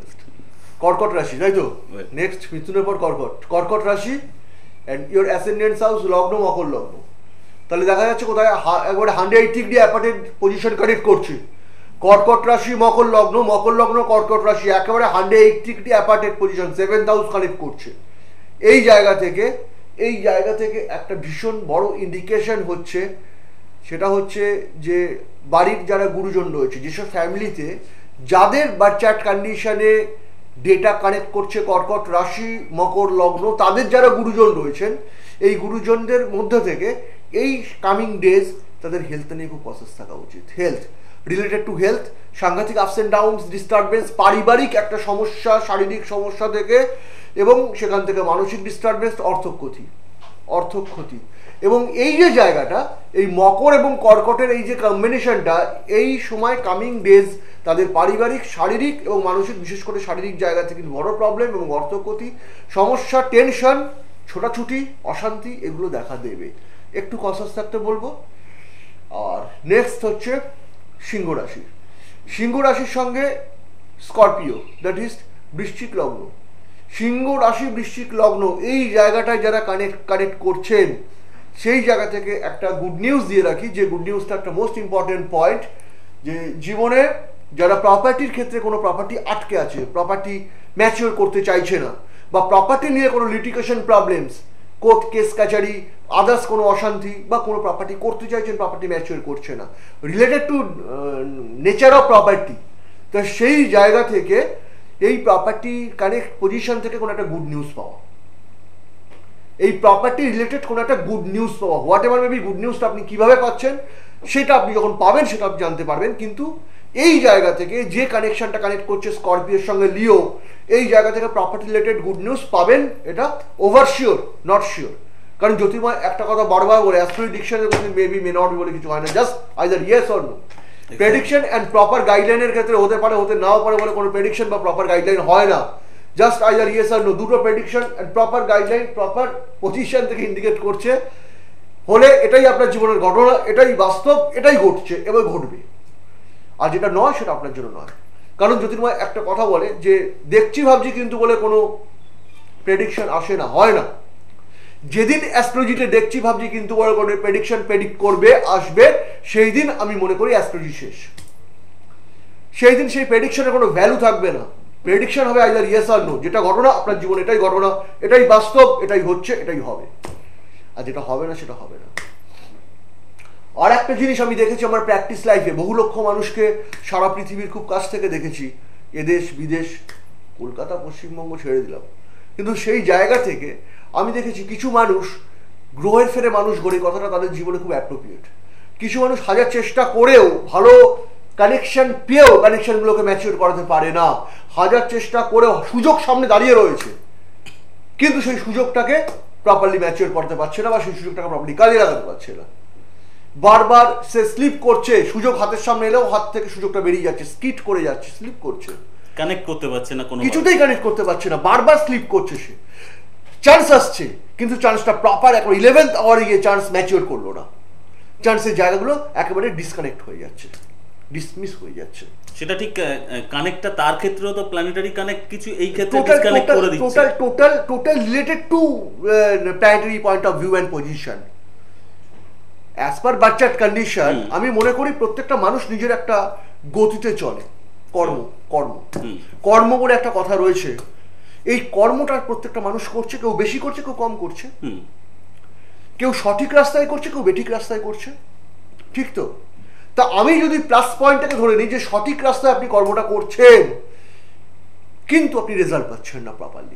কর্কট রাশি, তাই তো? নেক্সট মিথুনের পর কর্কট। কর্কট রাশি অ্যান্ড ইওর অ্যাসেন্ডেন্স হাউস লগ্ন মকর লগ্ন। তাহলে দেখা যাচ্ছে কোথায় একবারে hundred eighty degree aparted position connect করছে। কর্কট রাশি মকর লগ্ন, মকর লগ্ন কর্কট রাশি একেবারে hundred eighty degree aparted position, seventh house connect করছে। এই জায়গা থেকে এই জায়গা থেকে একটা ভীষণ বড় ইন্ডিকেশন হচ্ছে, সেটা হচ্ছে যে বাড়ির যারা গুরুজন রয়েছে, যেসব ফ্যামিলিতে যাদের বার্থ চার্ট কন্ডিশনে ডেটা কানেক্ট করছে কর্কট রাশি মকর লগ্ন, তাদের যারা গুরুজন রয়েছেন, এই গুরুজনদের মধ্যে থেকে এই কামিং ডেজ তাদের হেলথ নিয়ে খুব কনসাস থাকা উচিত। হেলথ রিলেটেড টু হেলথ সাংঘাতিক আপস অ্যান্ড ডাউনস, ডিস্টারবেন্স, পারিবারিক একটা সমস্যা, শারীরিক সমস্যা থেকে এবং সেখান থেকে মানসিক ডিস্টারবেন্স, অর্থক্ষতি অর্থক্ষতি এবং এই যে জায়গাটা এই মকর এবং কর্কটের এই যে কম্বিনেশনটা, এই সময় কামিং ডেজ তাদের পারিবারিক, শারীরিক এবং মানসিক, বিশেষ করে শারীরিক জায়গা থেকে বড় প্রবলেম এবং অর্থক্ষতি, সমস্যা, টেনশন, ছোটাছুটি, অশান্তি এগুলো দেখা দেবে। একটু কনসাস থাকতে বলবো। আর নেক্সট হচ্ছে সিংহ রাশি। সিংহ রাশির সঙ্গে স্করপিও, দ্যাট ইজ বৃশ্চিক লগ্ন। সিংহ রাশি বৃশ্চিক লগ্ন এই জায়গাটায় যারা কানেক্ট কানেক্ট করছেন, সেই জায়গা থেকে একটা গুড নিউজ দিয়ে রাখি, যে গুড নিউজটা একটা মোস্ট ইম্পর্টেন্ট পয়েন্ট, যে জীবনে যারা প্রপার্টির ক্ষেত্রে কোনো প্রপার্টি আটকে আছে, প্রপার্টি ম্যাচিওর করতে চাইছে না, বা প্রপার্টি নিয়ে কোনো লিটিগেশন প্রবলেমস, কোর্ট কেস কাচারি, আদার্স কোনো অশান্তি, বা কোনো প্রপার্টি করতে চাইছেন প্রপার্টি ম্যাচিওর করছে না, related to nature of property, তো সেই জায়গা থেকে এই প্রপার্টি কানেক্ট পজিশন থেকে কোনো একটা গুড নিউজ পাওয়া, এই প্রপার্টি রিলেটেড কোনো একটা গুড নিউজ পাওয়া, হোয়াট এভার মেবি গুড নিউজটা আপনি কীভাবে পাচ্ছেন সেটা আপনি যখন পাবেন সেটা আপনি জানতে পারবেন। কিন্তু এই জায়গা থেকে যে কানেকশনটা কানেক্ট করছে স্করপিওর সঙ্গে লিও, এই জায়গা থেকে প্রপার্টি রিলেটেড গুড নিউজ পাবেন, এটা ওভার শিওর, নট শিওর। কারণ জ্যোতির্ময় একটা কথা বারবার বলে, অ্যাস্ট্রো ডিকশনের মধ্যে মেবি মে নট বলে কিছু হয় না, just either yes or no. Prediction and proper গাইডলাইনের ক্ষেত্রে হতে পারে, হতে নাও পারে, বলে কোনো প্রেডিকশন বা প্রপার গাইডলাইন হয় না, just either yes or no. দুটো prediction and proper guideline proper position থেকে ইন্ডিকেট করছে হলে এটাই আপনার জীবনের ঘটনা, এটাই বাস্তব, এটাই ঘটছে এবং ঘটবে। আর যেটা নয় সেটা আপনার জন্য নয়। কারণ জ্যোতির্ময় একটা কথা বলে যে দেখছি ভাবছি কিন্তু বলে কোনো প্রেডিকশন আসে না, হয় না। যেদিন অ্যাস্ট্রোলজিতে দেখছি ভাবছি কিন্তু বলে কোনো প্রেডিকশন প্রেডিক্ট করবে, আসবে, সেই দিন আমি মনে করি অ্যাস্ট্রোলজি শেষ। সেই দিন সেই প্রেডিকশনের কোনো ভ্যালু থাকবে না। প্রেডিকশন হবে আইদার ইয়েস আর নো, যেটা ঘটনা আপনার জীবনে এটাই ঘটনা, এটাই বাস্তব, এটাই হচ্ছে, এটাই হবে। আর যেটা হবে না সেটা হবে না। আর একটা জিনিস আমি দেখেছি আমার প্র্যাকটিস লাইফে, বহু লক্ষ মানুষকে সারা পৃথিবীর খুব কাছ থেকে দেখেছি, এদেশ বিদেশ, কলকাতা পশ্চিমবঙ্গ ছেড়ে দিলাম, কিন্তু সেই জায়গা থেকে আমি দেখেছি কিছু মানুষ গ্রহের ফেরে মানুষ গড়ে, কথাটা তাদের জীবনে খুব অ্যাপ্রোপ্রিয়েট। কিছু মানুষ হাজার চেষ্টা করেও, ভালো কানেকশন পেয়েও কানেকশনগুলোকে ম্যাচিওর করাতে পারে না, হাজার চেষ্টা করেও সুযোগ সামনে দাঁড়িয়ে রয়েছে কিন্তু সেই সুযোগটাকে প্রপারলি ম্যাচিওর করতে পারছে না, বা সেই সুযোগটাকে প্রপারলি কাজে লাগাতে পারছে না। বারবার সে স্লিপ করছে, সুযোগ হাতের সামনে এলেও হাত থেকে সুযোগটা বেরিয়ে যাচ্ছে, স্কিট করে যাচ্ছে, স্লিপ করছে, কানেক্ট করতে পারছে না, কোনো কিছুতেই কানেক্ট করতে পারছে না, বারবার স্লিপ করছে। সে চান্স আসছে কিন্তু চান্সটা প্রপার একবার ইলেভেন্থ আওয়ারে গিয়ে চান্স ম্যাচিওর করলো না, চান্সের জায়গাগুলো একেবারে ডিসকানেক্ট হয়ে যাচ্ছে, ডিসমিস হয়ে যাচ্ছে। সেটা ঠিক, কানেক্টটা তার ক্ষেত্রেও তো প্ল্যানেটারি কানেক্ট কিছু এই ক্ষেত্রে টোটাল ডিসকানেক্ট করে দিচ্ছে। Total total total related to planetary point of view and position as per বাচ্চার কন্ডিশন। আমি মনে করি প্রত্যেকটা মানুষ নিজের একটা গতিতে চলে, কর্ম কর্ম কর্ম বলে একটা কথা রয়েছে, এই কর্মটা প্রত্যেকটা মানুষ করছে, কেউ বেশি করছে কেউ কম করছে, কেউ সঠিক রাস্তায় করছে কেউ বেঠিক রাস্তায় করছে, ঠিক তো? তা আমি যদি প্লাস পয়েন্টটাকে ধরে নিই যে সঠিক রাস্তায় আপনি কর্মটা করছেন কিন্তু আপনি রেজাল্ট পাচ্ছেন না properly,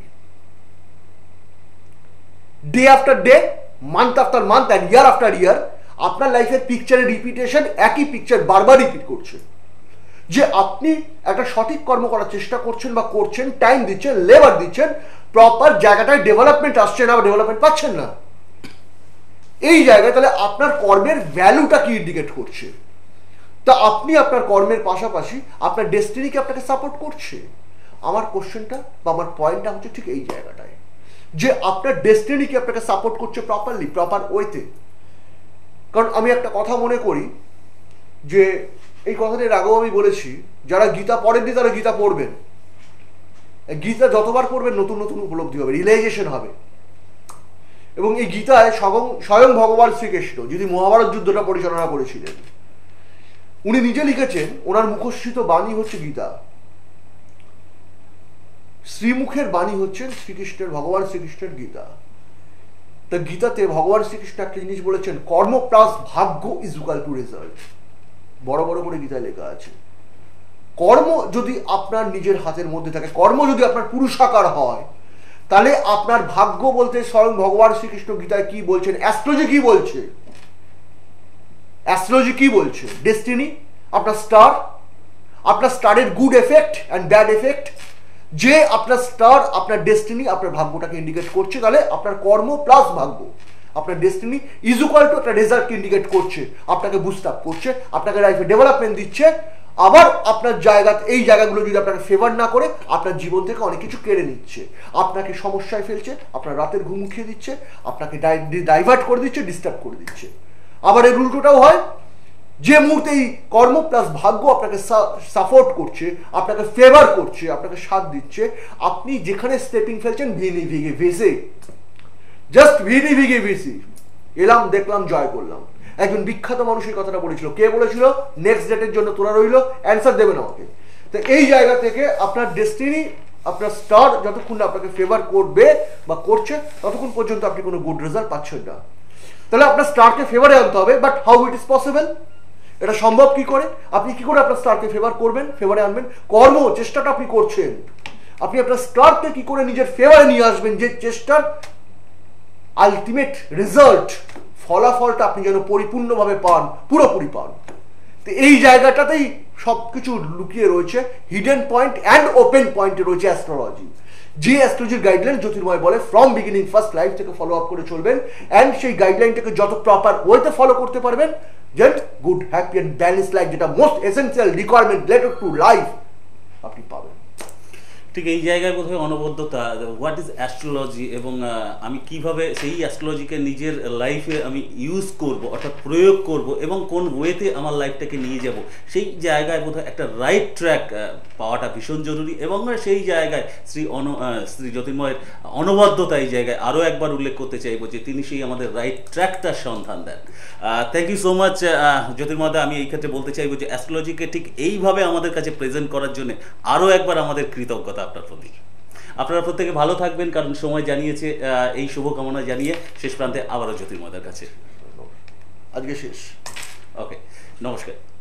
day after day, month after month and year after year আপনার লাইফের পিকচারের রিপিটেশন একই পিকচার বারবার রিপিট করছে যে আপনি একটা সঠিক কর্ম করার চেষ্টা করছেন বা করছেন, টাইম দিচ্ছেন, লেবার দিচ্ছেন, প্রপার জায়গাটায় ডেভেলপমেন্ট আসছে না বা ডেভেলপমেন্ট পাচ্ছেন না। এই জায়গায় তাহলে আপনার কর্মের ভ্যালুটা কি ইন্ডিকেট করছে? তা আপনি আপনার কর্মের পাশাপাশি আপনার ডেস্টিনিকে আপনাকে সাপোর্ট করছে। আমার কোশ্চেনটা বা আমার পয়েন্টটা হচ্ছে ঠিক এই জায়গাটায় যে আপনার ডেস্টিনিকে আপনাকে সাপোর্ট করছে প্রপারলি, প্রপার ওয়েতে। কারণ আমি একটা কথা মনে করি যে এই কথাটা এর আগেও আমি বলেছি, যারা গীতা পড়েননি তারা গীতা পড়বেন, গীতা যতবার পড়বেন নতুন নতুন উপলব্ধি হবে, রিয়েলাইজেশন হবে। এবং এই গীতায় স্বয়ং স্বয়ং ভগবান শ্রীকৃষ্ণ যিনি মহাভারত যুদ্ধটা পরিচালনা করেছিলেন, উনি নিজে লিখেছেন ওনার মুখশ্রিত বাণী হচ্ছে গীতা, শ্রীমুখের বাণী হচ্ছেন শ্রীকৃষ্ণের, ভগবান শ্রীকৃষ্ণের গীতা। তা গীতাতে ভগবান শ্রীকৃষ্ণ একটা জিনিস বলেছেন, কর্ম প্লাস ভাগ্য ইজ ইকুয়াল টু রেজাল্ট। বড় বড় করে গীতায় লেখা আছে, কর্ম যদি আপনার নিজের হাতের মধ্যে থাকে, কর্ম যদি আপনার পুরুষাকার হয়, তাহলে আপনার ভাগ্য বলতে স্বয়ং ভগবান শ্রীকৃষ্ণ গীতায় কি বলছেন, অ্যাস্ট্রোলজি কি বলছে, অ্যাস্ট্রোলজি কি বলছে, ডেস্টিনি, আপনার স্টার, আপনার স্টারের good effect and bad effect, যে আপনার স্টার আপনার ডেস্টিনি আপনার ভাগ্যটাকে ইন্ডিকেট করছে, তাহলে আপনার কর্ম প্লাস ভাগ্য আপনার ডেস্টিনি ইজ ইকুয়াল টু একটা রেজাল্টকে ইন্ডিকেট করছে, আপনাকে বুস্ট আপ করছে, আপনাকে লাইফে ডেভেলপমেন্ট দিচ্ছে। আবার আপনার জায়গা, এই জায়গাগুলো যদি আপনাকে ফেভার না করে আপনার জীবন থেকে অনেক কিছু কেড়ে নিচ্ছে, আপনাকে সমস্যায় ফেলছে, আপনার রাতের ঘুম উঠিয়ে দিচ্ছে, আপনাকে ডাইভার্ট করে দিচ্ছে, ডিস্টার্ব করে দিচ্ছে। আবার এর উল্টোটাও হয়, যে মুহূর্তে এই কর্ম প্লাস ভাগ্য আপনাকে সাপোর্ট করছে, আপনাকে ফেভার করছে, আপনাকে সাথ দিচ্ছে, আপনি যেখানে স্টেপিং ফেলছেন ভিনি ভিগে ভেসে, জাস্ট ভিনি ভিগে ভেসি, এলাম দেখলাম জয় করলাম। একজন বিখ্যাত মানুষ এই কথাটা বলেছিল, কে বলেছিল? নেক্সট ডেটের জন্য তোরা রইল, অ্যান্সার দেবেন আমাকে। তো এই জায়গা থেকে আপনার ডেস্টিনি, আপনার স্টার যতক্ষণ আপনাকে ফেভার করবে বা করছে ততক্ষণ পর্যন্ত আপনি কোনো গুড রেজাল্ট পাচ্ছেন না। তাহলে আপনার স্টারকে ফেভারে আনতে হবে, but how it is possible? এটা সম্ভব কি করে? আপনি কি করে আপনার স্টারকে ফেভার করবেন, ফেভারে আনবেন? কর্ম, চেষ্টাটা আপনি করছেন, আপনি আপনার স্টারকে কি করে নিজের ফেভারে নিয়ে আসবেন, যে চেষ্টার আলটিমেট রেজাল্ট, ফলাফলটা আপনি যেন পরিপূর্ণভাবে পান, পুরোপুরি পান। তো এই জায়গাটাতেই সবকিছু লুকিয়ে রয়েছে, হিডেন পয়েন্ট অ্যান্ড ওপেন পয়েন্টে রয়েছে অ্যাস্ট্রোলজি। যে অ্যাস্ট্রোলজির গাইডলাইন জ্যোতির্ময় বলে ফ্রম বিগিনিং ফার্স্ট লাইফ থেকে ফলো আপ করে চলবেন, অ্যান্ড সেই গাইডলাইনটাকে যত প্রপার ওয়েতে ফলো করতে পারবেন, যেন good happy and balance life, যেটা most essential requirement related to life, আপনি পাবেন। ঠিক এই জায়গায় বোধহয় অনবদ্যতা, হোয়াট ইজ অ্যাস্ট্রোলজি, এবং আমি কিভাবে সেই অ্যাস্ট্রোলজিকে নিজের লাইফে আমি ইউজ করব, অর্থাৎ প্রয়োগ করব, এবং কোন ওয়েতে আমার লাইফটাকে নিয়ে যাব, সেই জায়গায় বোধহয় একটা রাইট ট্র্যাক পাওয়াটা ভীষণ জরুরি। এবং সেই জায়গায় শ্রী অন শ্রী জ্যোতির্ময়ের অনবদ্যতা এই জায়গায় আরও একবার উল্লেখ করতে চাইব যে তিনি সেই আমাদের রাইট ট্র্যাকটার সন্ধান দেন। থ্যাংক ইউ সো মাচ জ্যোতির্ময়দা। আমি এই ক্ষেত্রে বলতে চাইব যে অ্যাস্ট্রোলজিকে ঠিক এইভাবে আমাদের কাছে প্রেজেন্ট করার জন্য আরও একবার আমাদের কৃতজ্ঞতা আপনার প্রতি। আপনারা প্রত্যেকে ভালো থাকবেন, কারণ সময় জানিয়েছে। এই শুভকামনা জানিয়ে শেষ প্রান্তে আবারও জ্যোতির্ময়দার কাছে আজকে শেষ। ওকে, নমস্কার।